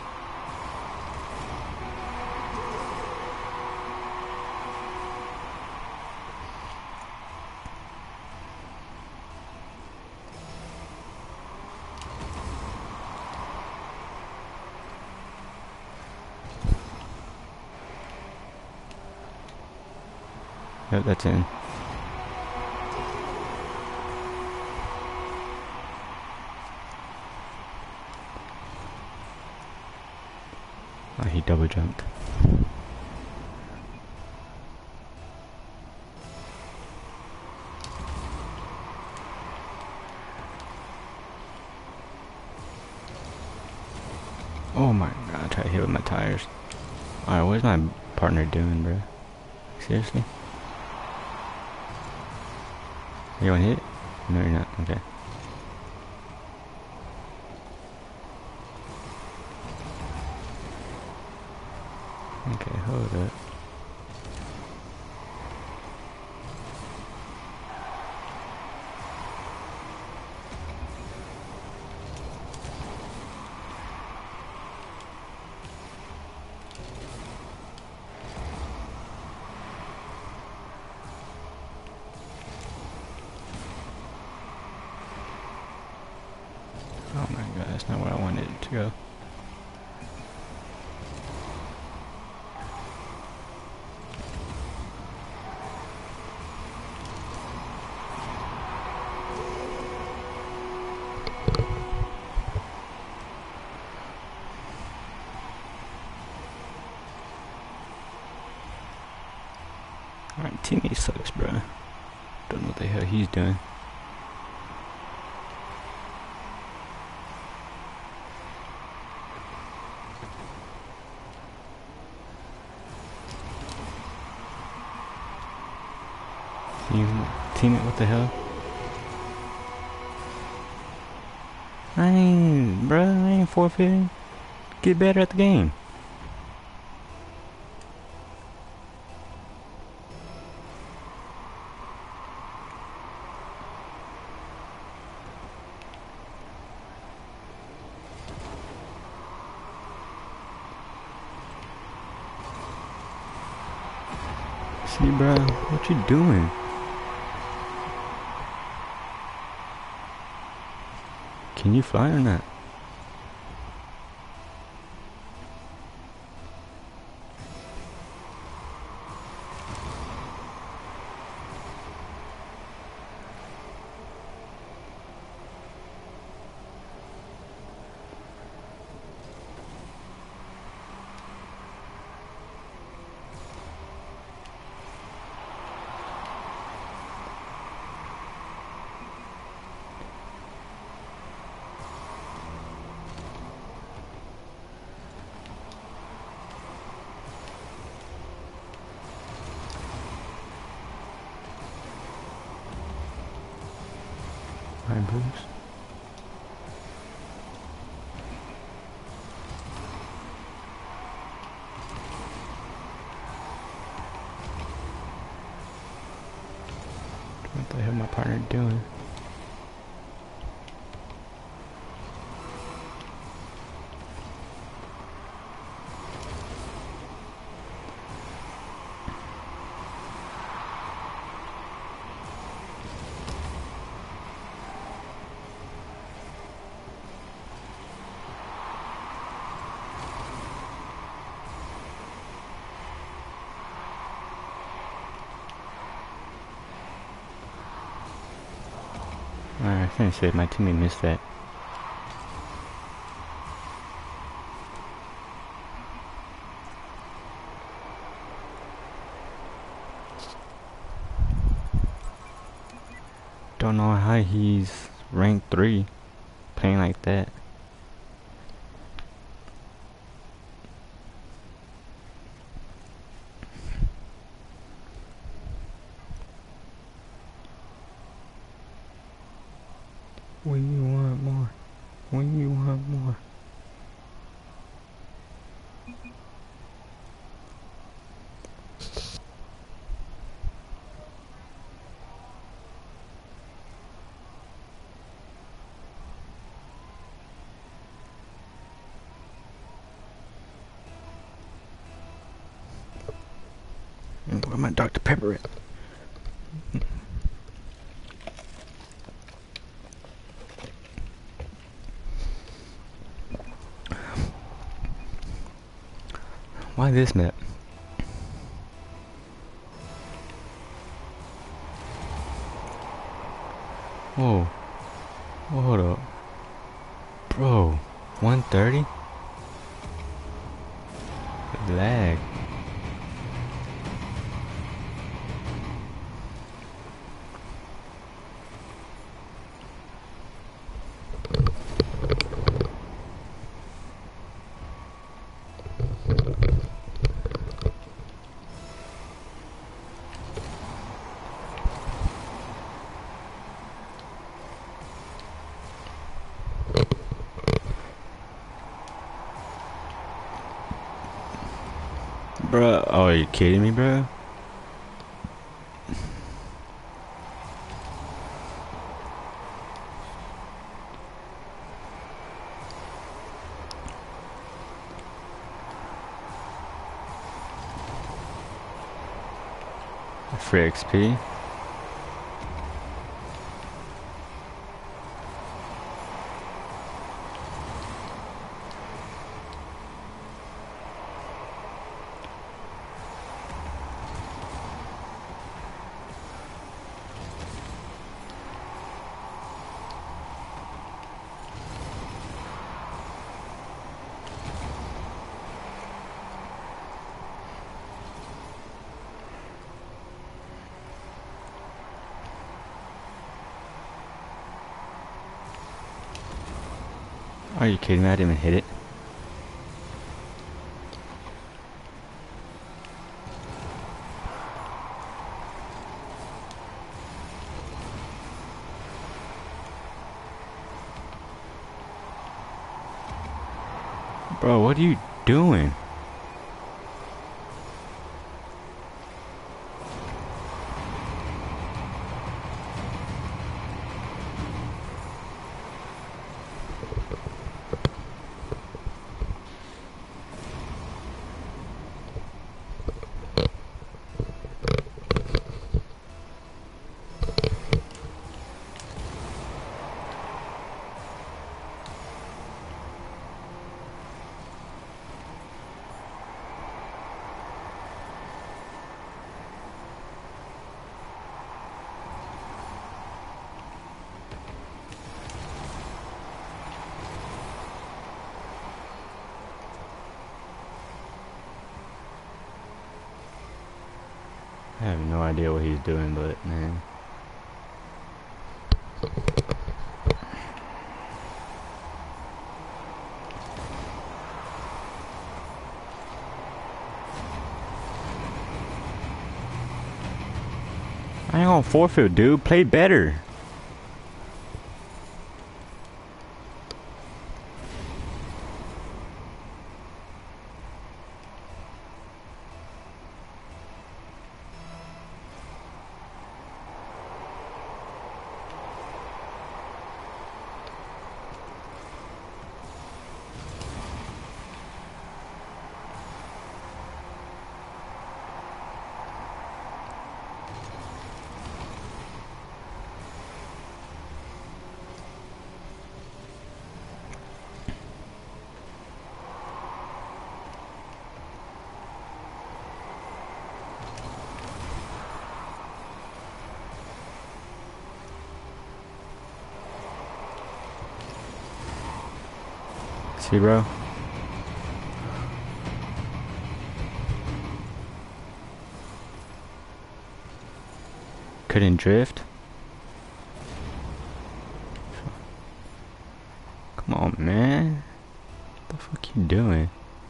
Yep, that's in. Oh, he double jumped. Oh my god, I tried to hit with my tires. Alright, what's my partner doing, bro? Seriously? You want to hit? No, you're not. Okay. Okay, hold up. Oh my god, that's not where I wanted it to go. Alright, teammate sucks, bro. Don't know what the hell he's doing. Team, teammate, what the hell? I ain't, bro, I ain't forfeiting. Get better at the game. See, bro, what you doing? Can you fly or not? Alright, Bruce. What the hell my partner doing? Alright, I finished it. My teammate missed that. Don't know how he's ranked three, playing like that. We want more. We want more. Where my Doctor Pepper at? Why this map? Whoa. Whoa, hold up. Bro, one thirty? Lag. Bro, oh, are you kidding me, bro? Free X P. Are you kidding me? I didn't even hit it. Bro, what are you doing? I have no idea what he's doing, but man. I ain't gonna forfeit, dude. Play better. See, bro? Couldn't drift? Come on, man. What the fuck you doing?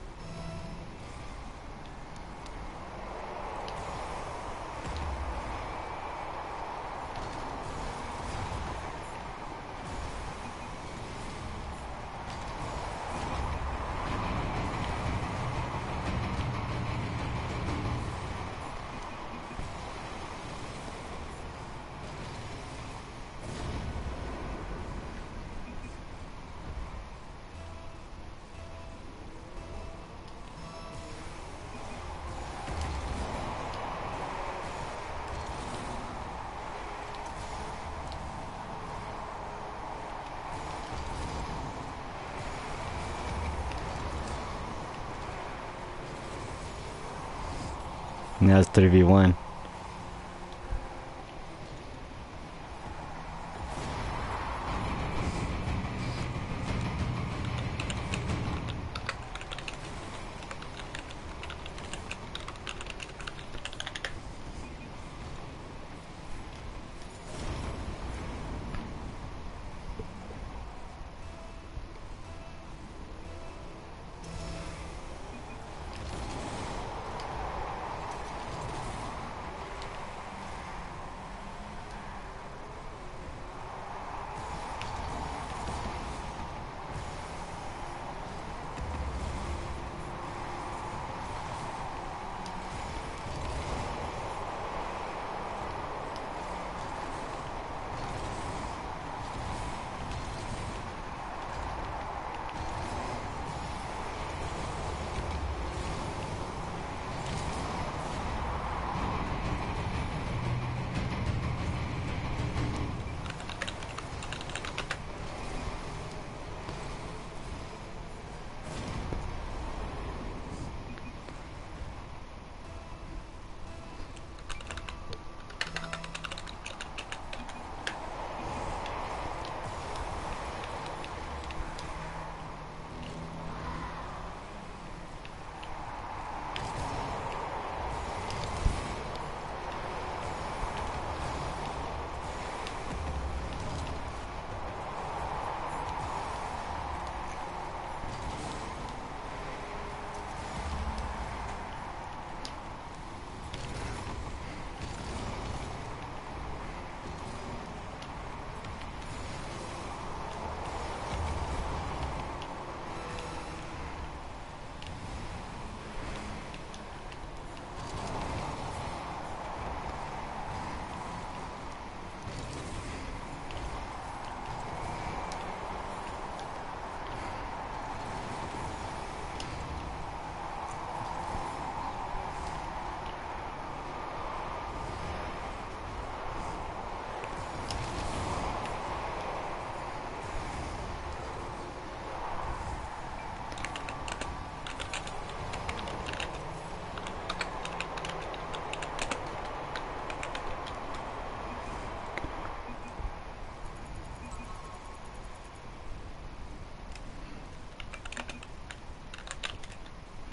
Now it's three v one.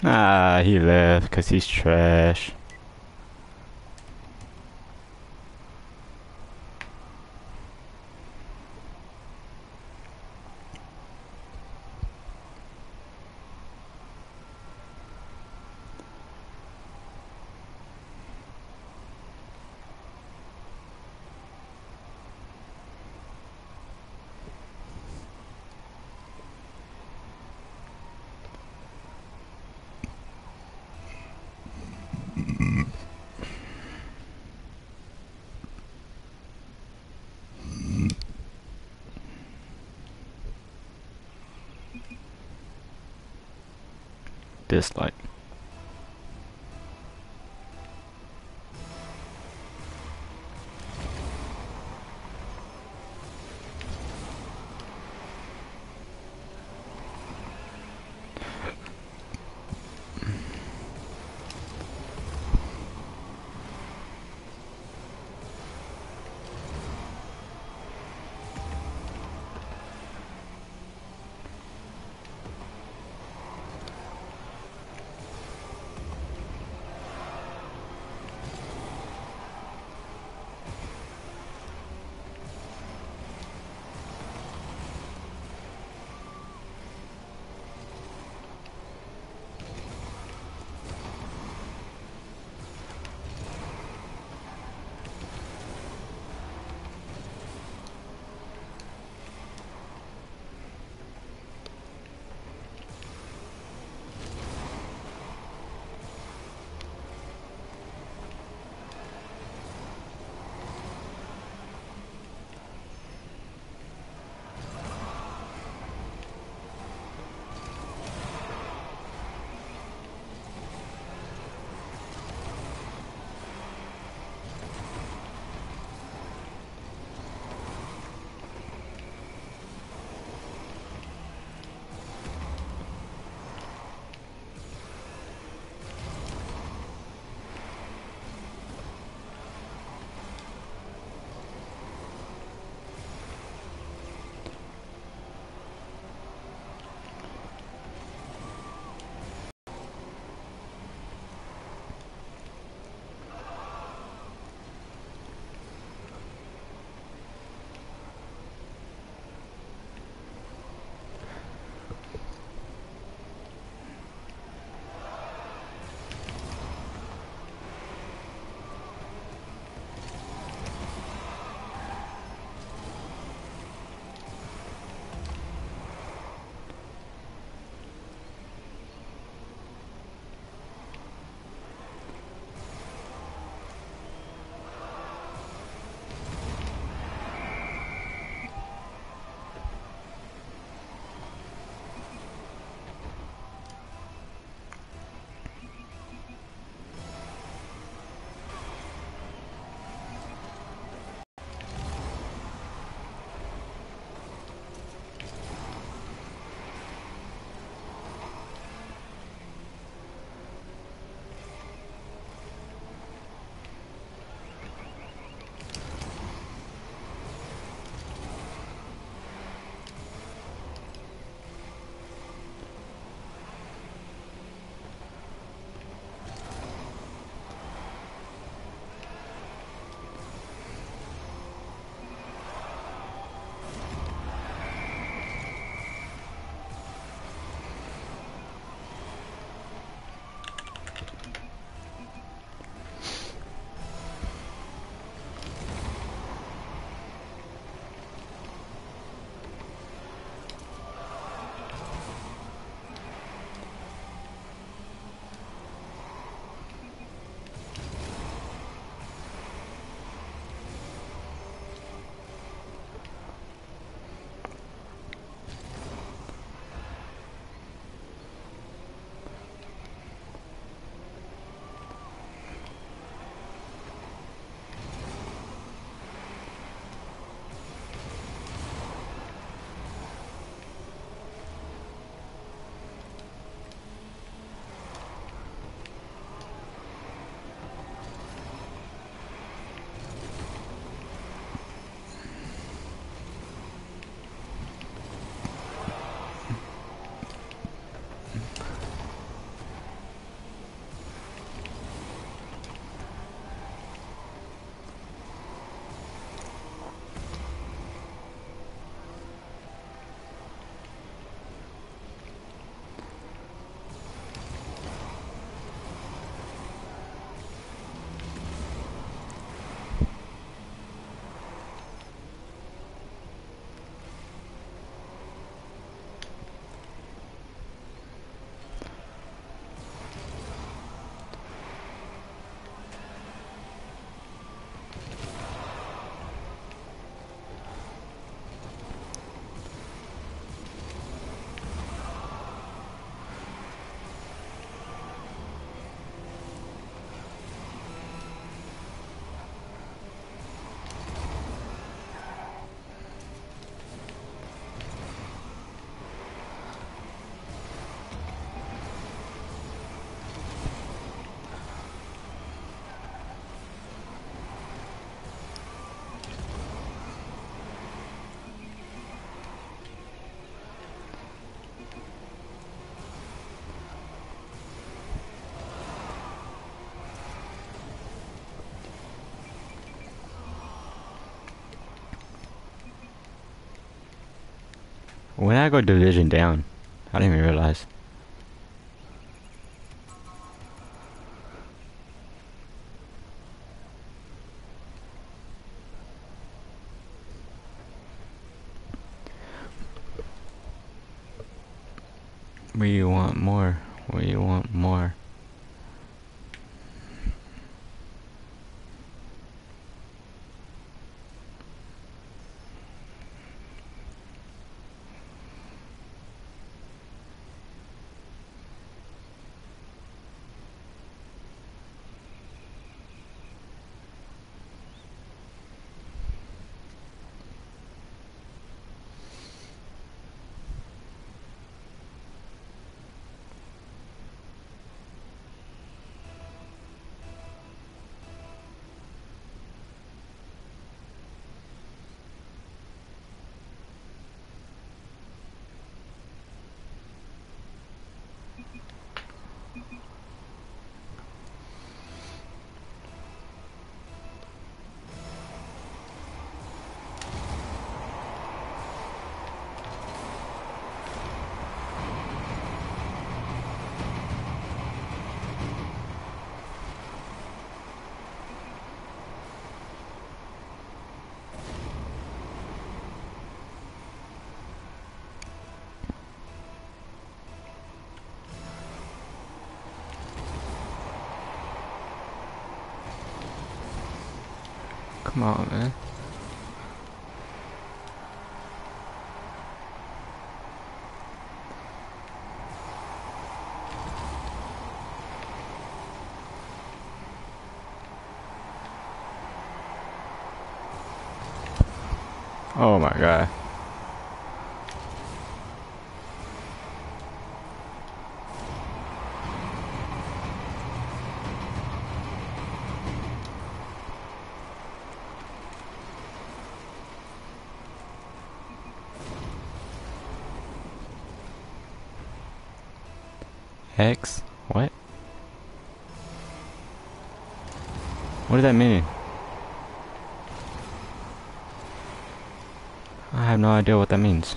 Ah, he left because he's trash. Dislike. When I go division down, I didn't even realize. We want more. We want more. Come on, man. Oh my god. X? What? What does that mean? I have no idea what that means.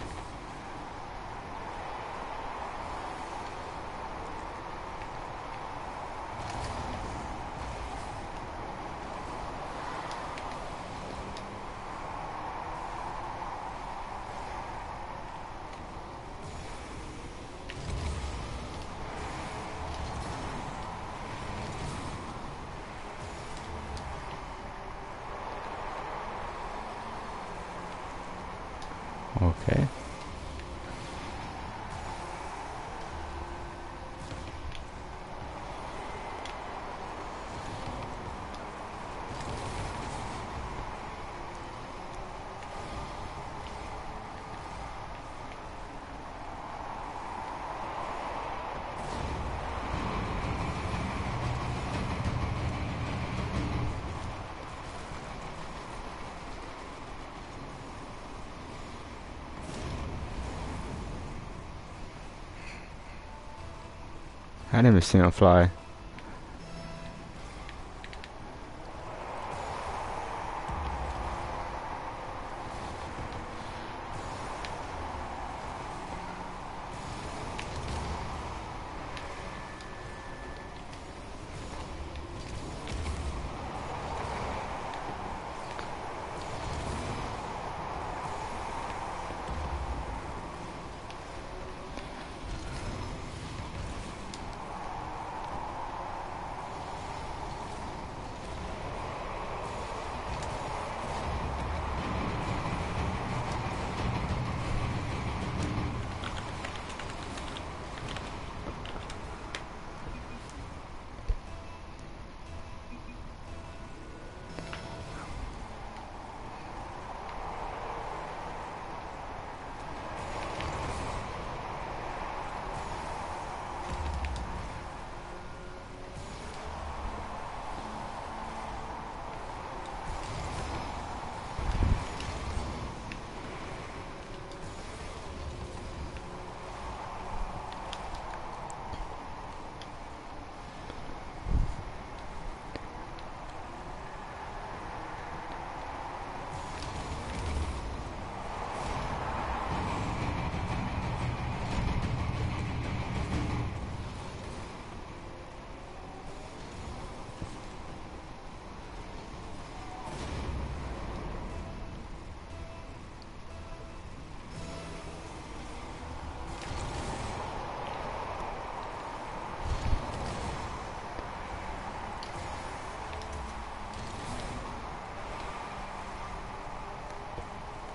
Okay. I never seen him fly.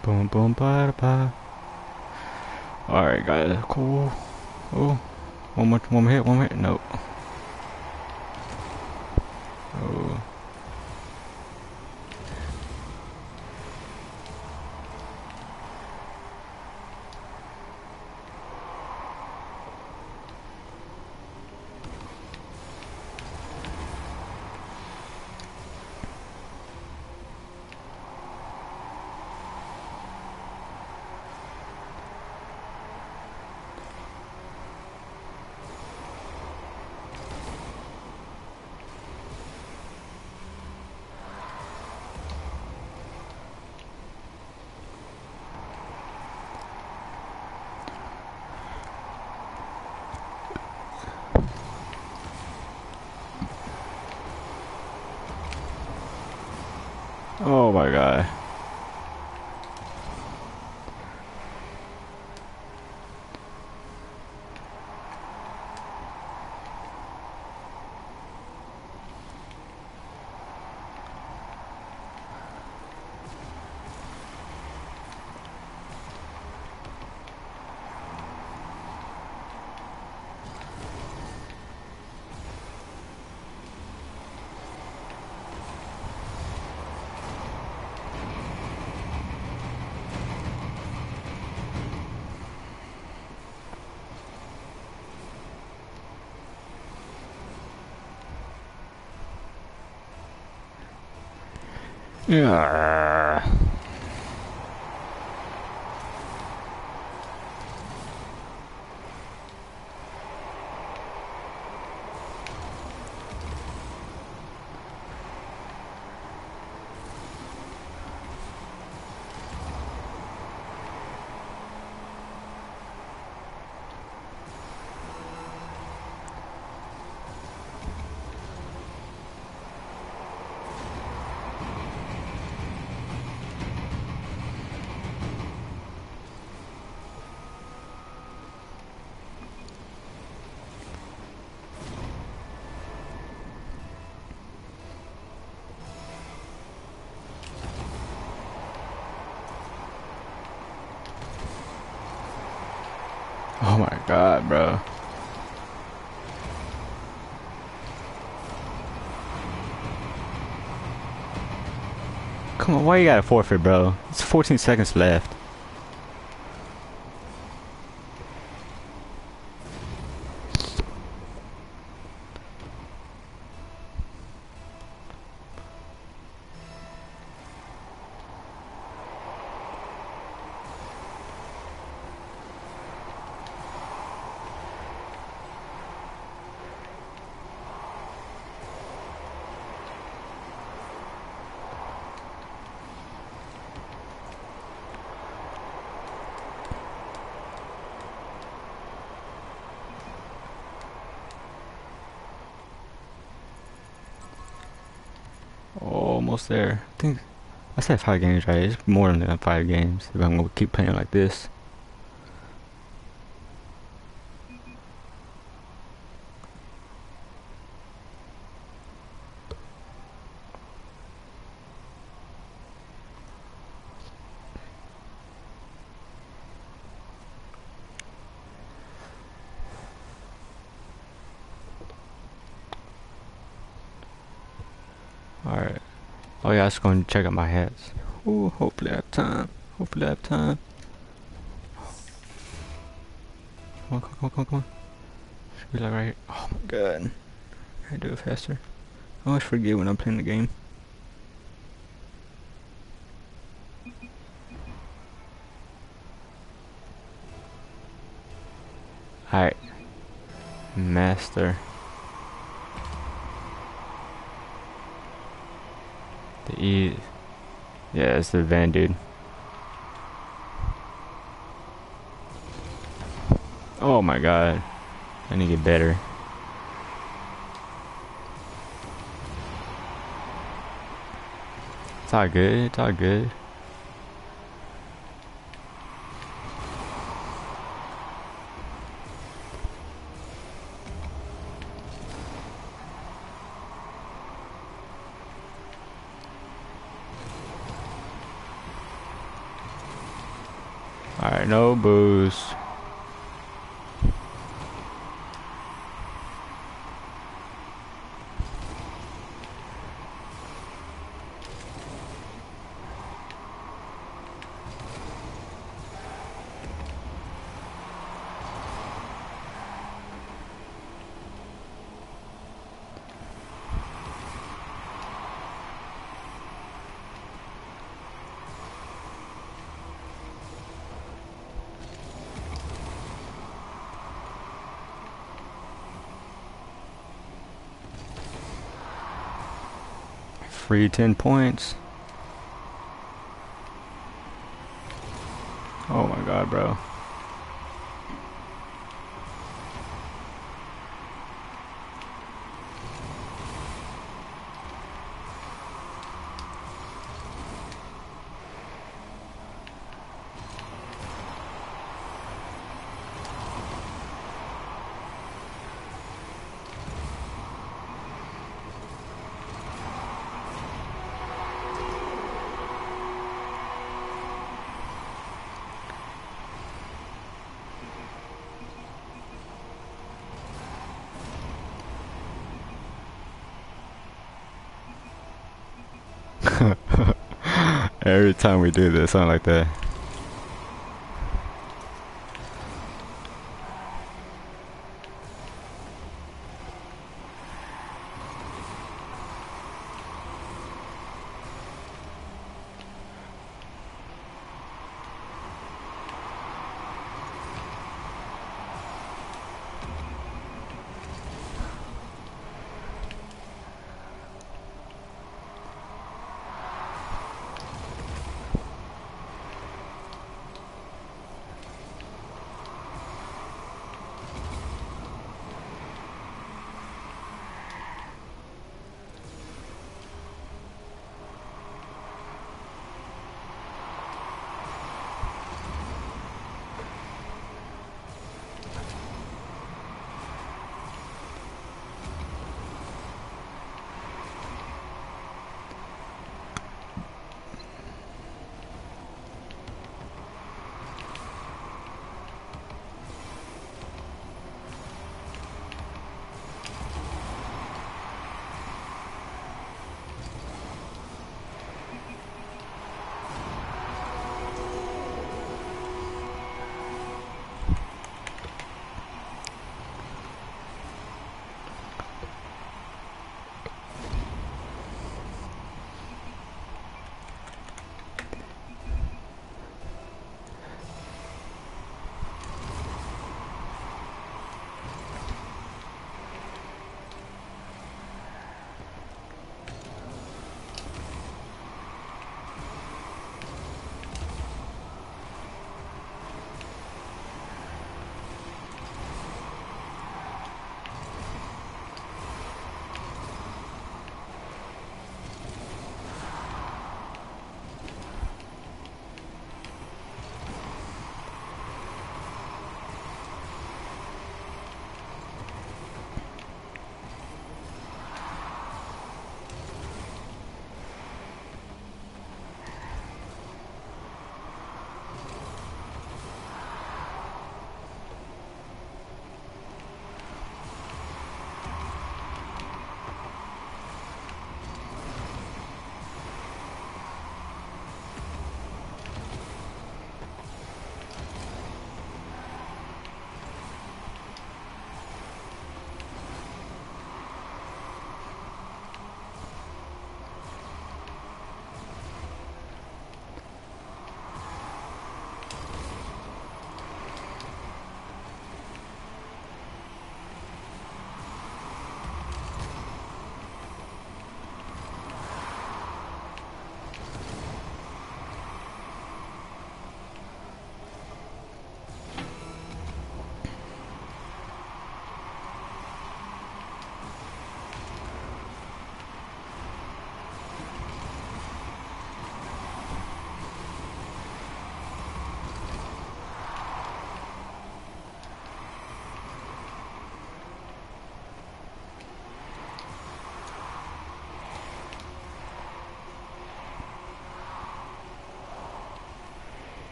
Boom, boom, ba, ba. Alright, guys, cool. Oh, one more, one more hit, one more hit. Nope. Oh. Oh my god. Yeah. Oh my god, bro. Come on, why you gotta forfeit, bro? It's fourteen seconds left. Almost there. I think I said five games, right? It's more than five games if I'm gonna keep playing like this. Alright. Oh yeah, I was going to check out my hats. Ooh, hopefully I have time. Hopefully I have time. Come on, come on, come on, come on. Should be like right here. Oh my god. I do it faster. I always forget when I'm playing the game. Alright. Master. The E. Yeah, it's the van dude. Oh my god. I need to get better. It's all good. It's all good. Alright, no boost. Free ten points. Oh my god, bro. Every time we do this, something like that.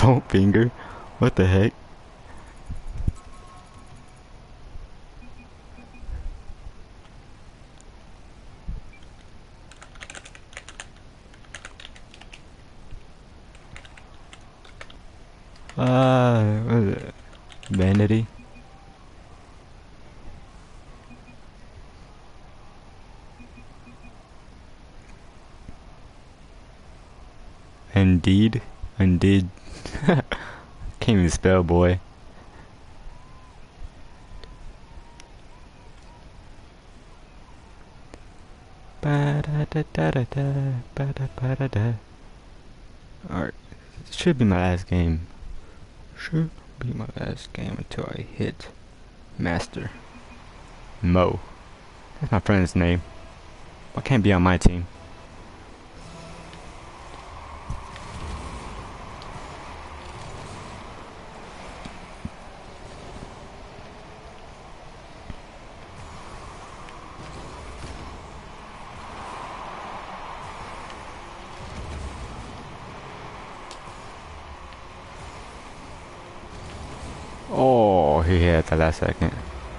Don't finger. What the heck? Uh, what is it? Vanity? Indeed. Indeed. Can't even spell, boy. Ba-da-da-da-da-da, ba-da-ba-da-da. Alright, this should be my last game. Should be my last game until I hit Master. Mo. That's my friend's name. Why can't be on my team? Oh, he hit at the last second.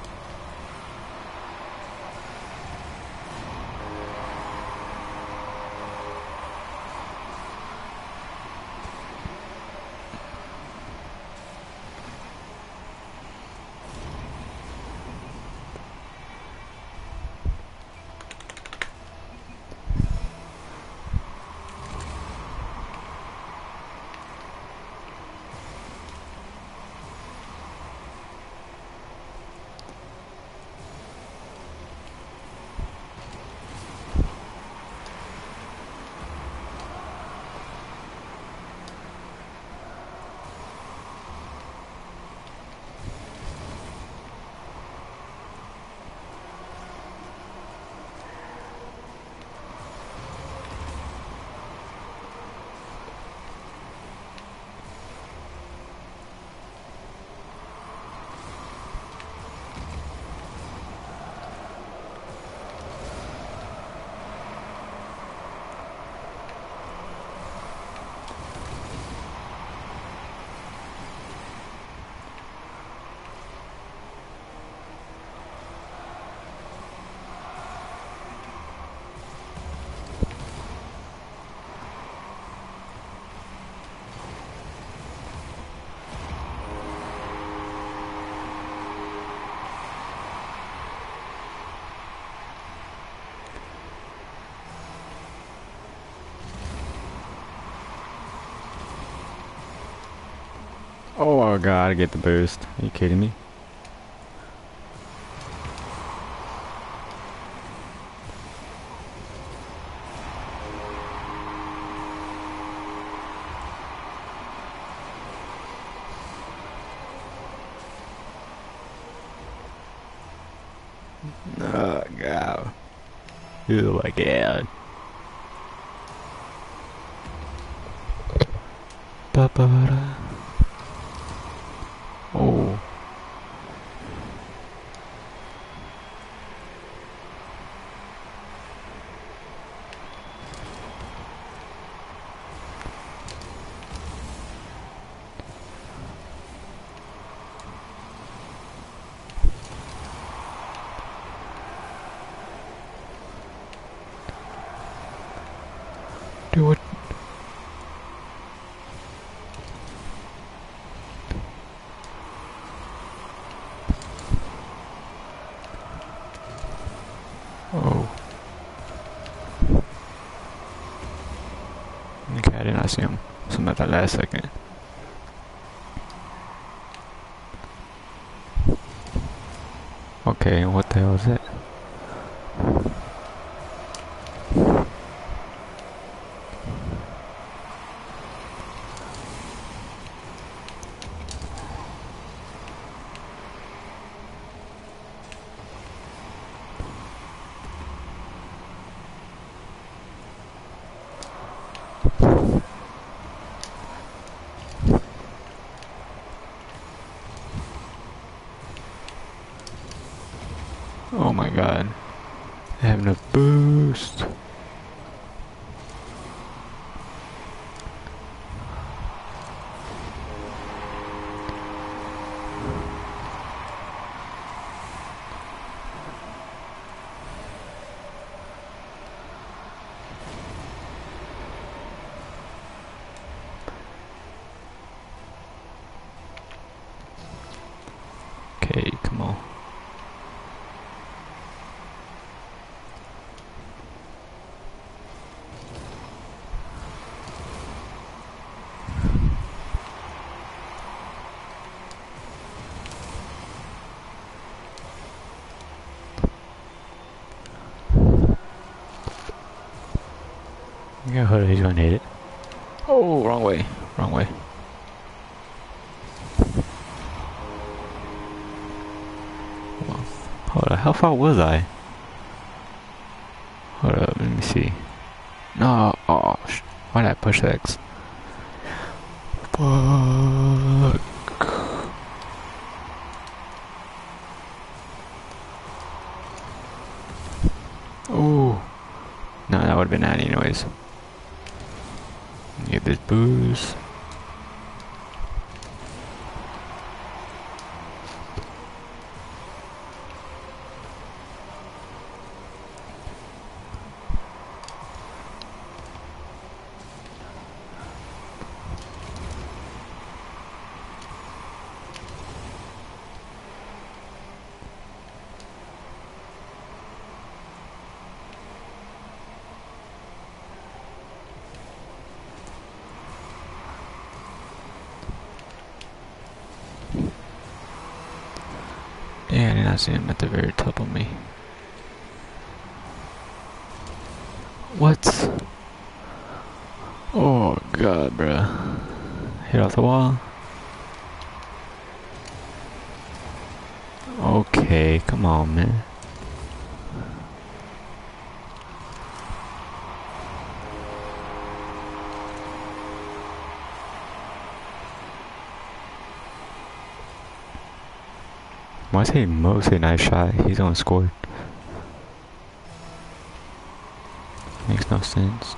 Oh my god, I get the boost. Are you kidding me? Oh god. Oh my god. Ba-ba-da. Oh. Do it. Oh. Okay, I did not see him. Something at that last second. Okay, what the hell is it? Oh my god. I have enough boost. Okay, come on. Yeah, hold on, he's gonna hit it. Oh, wrong way, wrong way. Hold on, how far was I? Hold up, let me see. No, oh, why did I push X? Fuck. Oh, no, that would have been that anyways. Get this booze. Yeah, I did not see him at the very top of me. What? Oh god, bruh. Hit off the wall. Okay, come on, man. Why say mostly nice shot? He's only scored. Makes no sense.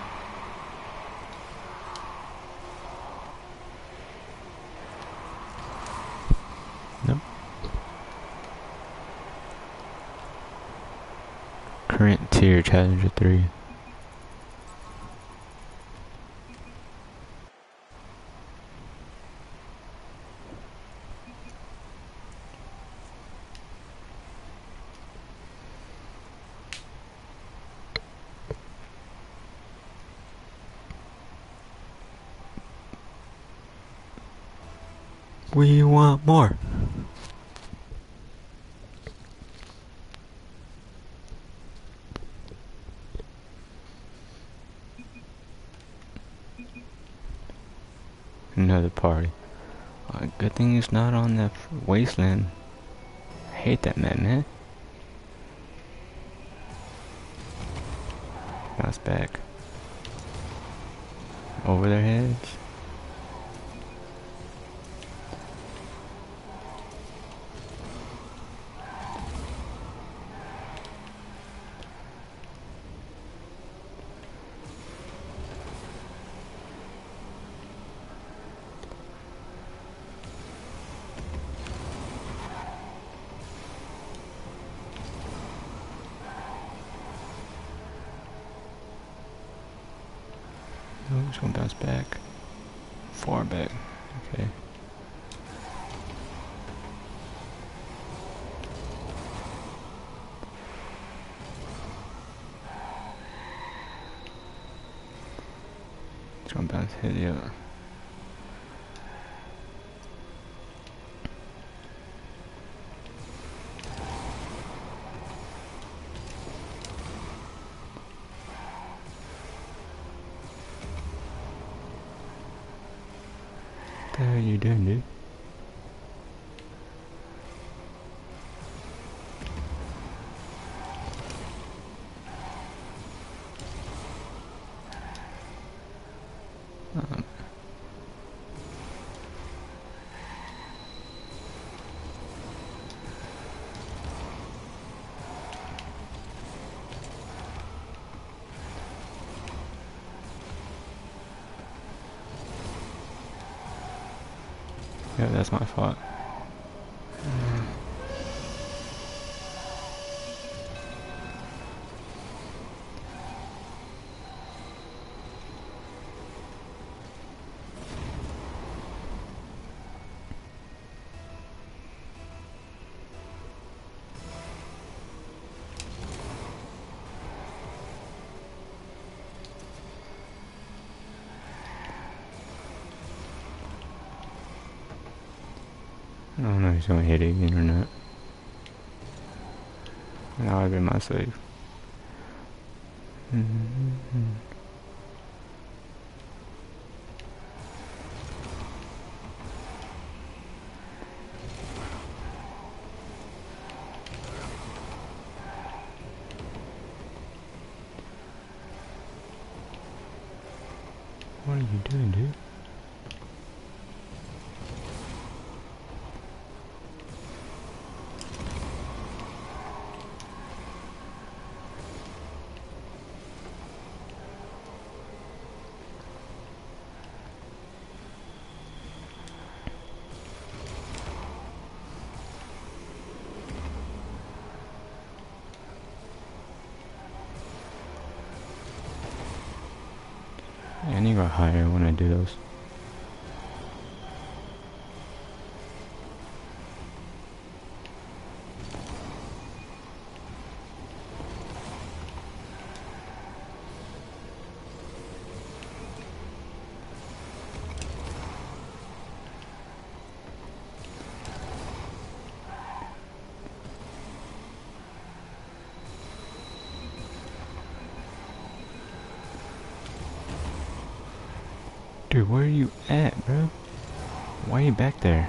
Nope. Current tier challenger three. We want more. Another party. Uh, good thing it's not on the wasteland. I hate that map, man. Bounce back. Over their heads. Oh, it's gonna bounce back. Far back. Okay. It's gonna bounce hit you. What the hell are you doing, dude? Um, yeah, that's my fault. I don't know if he's gonna hit it again or not. That would have been my save. Mm-hmm. What are you doing, dude? Yeah, I need to go higher when I do those. Dude, where are you at, bro? Why are you back there?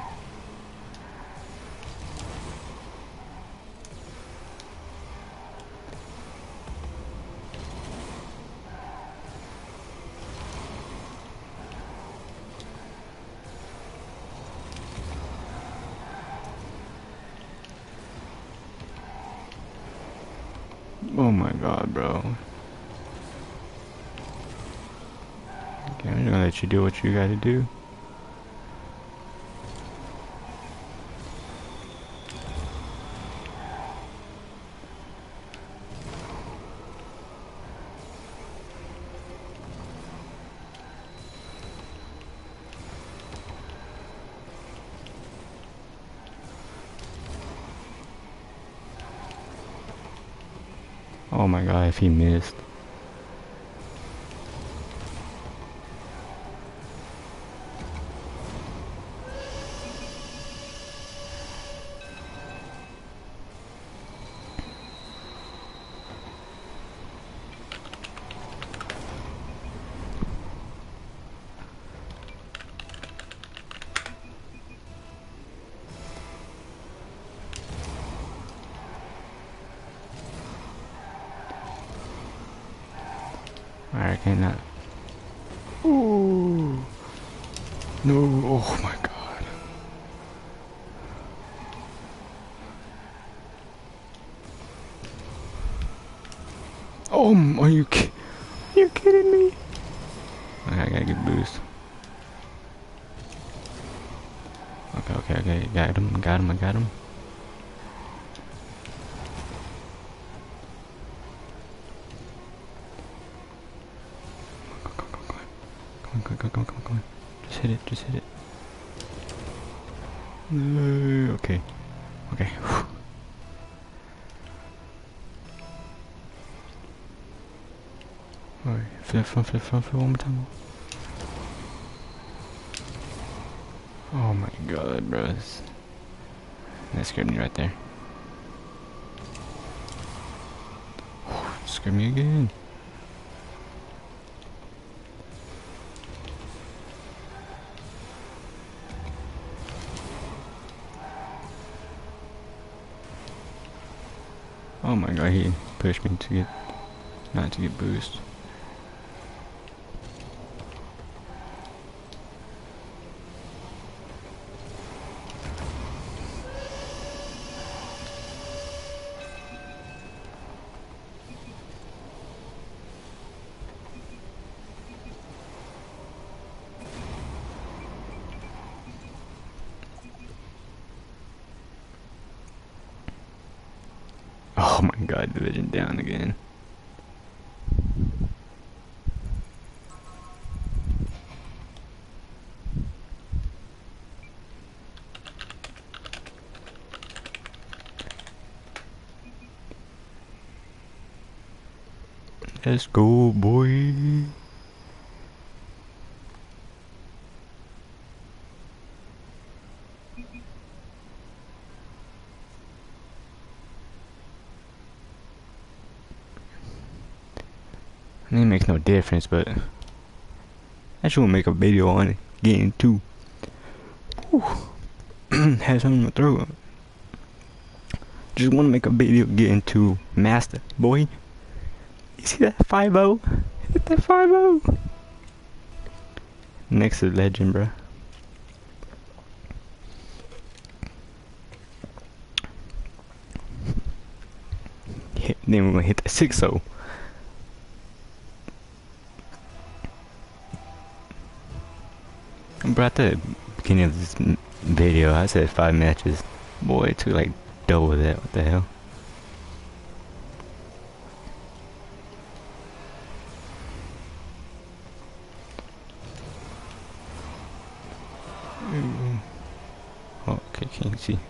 Oh my god, bro. Okay, I'm just gonna let you do what you gotta do. Oh my god, if he missed. Alright, can not. Ooh. No, oh my god. Oh, are you ki- are you kidding me? Okay, I gotta get boost. Okay, okay, okay, got him, got him, I got him. Come on, come on, come on, come on, come on, come on. Just hit it, just hit it. No, okay, okay. Alright, flip, flip, flip, flip, flip one more time. Oh my god, bros. That scared me right there. Scared me again. Oh my god, he pushed me to get, not to get boost. Oh my god, division down again. Let's go, boy. It makes no difference, but I just want to make a video on it. Getting to have something in my throat. Just want to make a video getting to master, boy. You see that five oh? Hit that five oh. Next to legend, bro. Hit, then we're gonna hit that six oh. Bro, at the beginning of this video, I said five matches. Boy, it took like double that. What the hell? Mm. Oh, okay, can you see?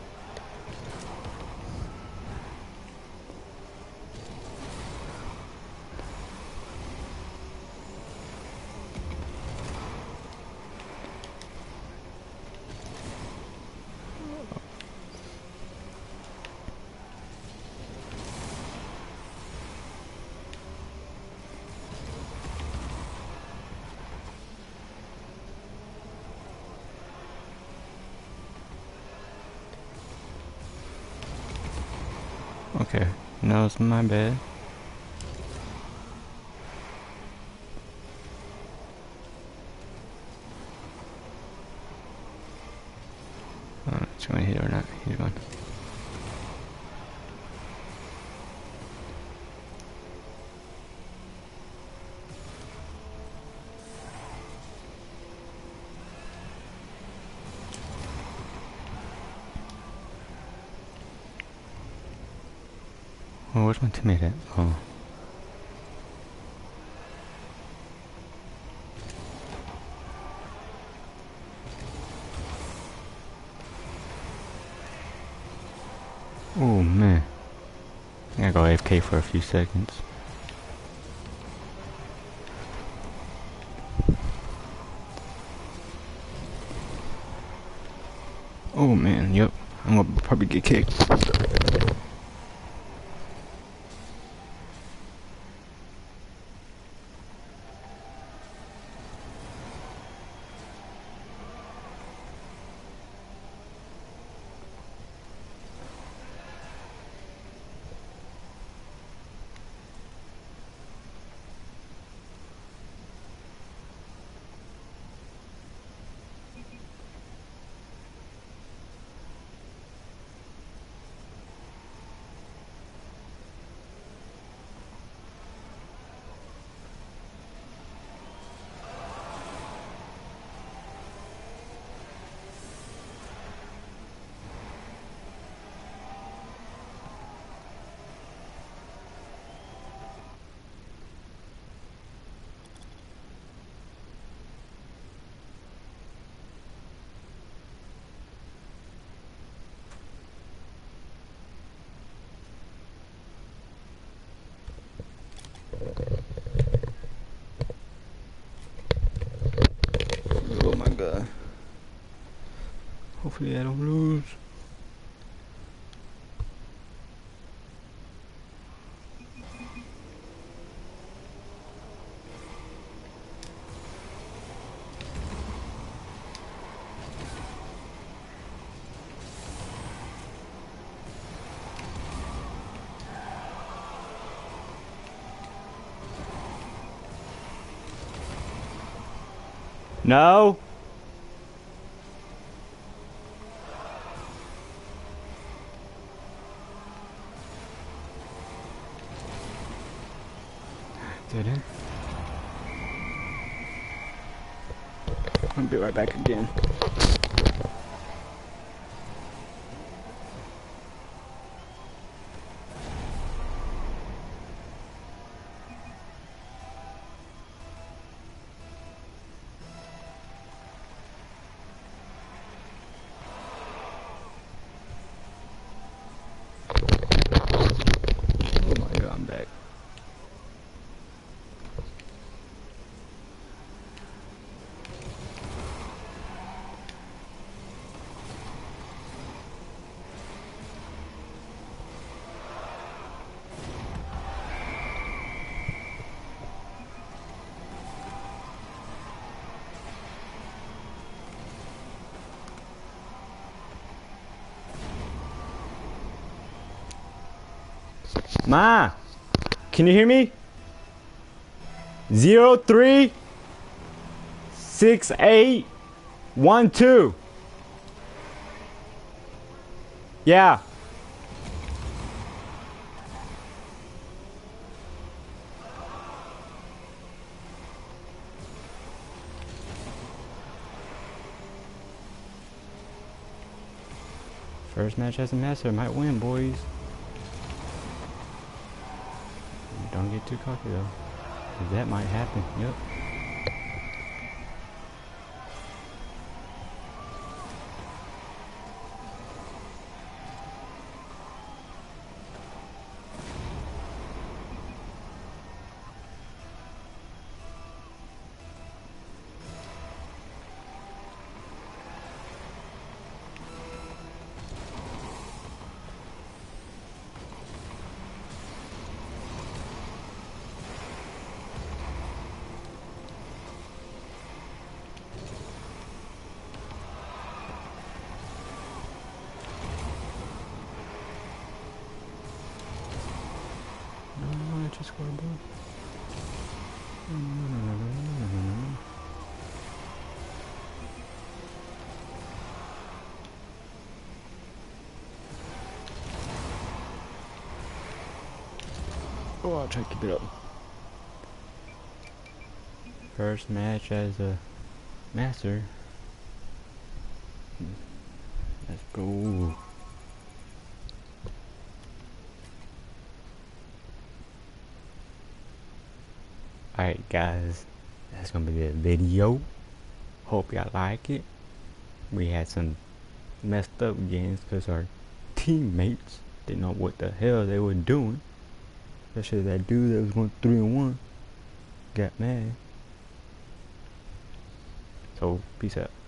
Okay, no, it's my bad. I don't know if it's going to hit or not. He's going. Oh, where's my teammate at? Oh. Oh man. I gotta go A F K for a few seconds. Oh man, yep. I'm gonna probably get kicked. Oh my god. Hopefully I don't lose. No. Did it? I'll be right back again. Oh my god, I'm back. Ma, can you hear me? Zero three six eight one two. Yeah. First match as a master might win, boys. Don't get too cocky though, 'cause that might happen. Yep. Just scoreboard. Oh, I'll try to keep it up. First match as a master. Let's go. Alright guys, that's gonna be the video. Hope y'all like it. We had some messed up games because our teammates didn't know what the hell they were doing. Especially that dude that was going three and one got mad. So peace out.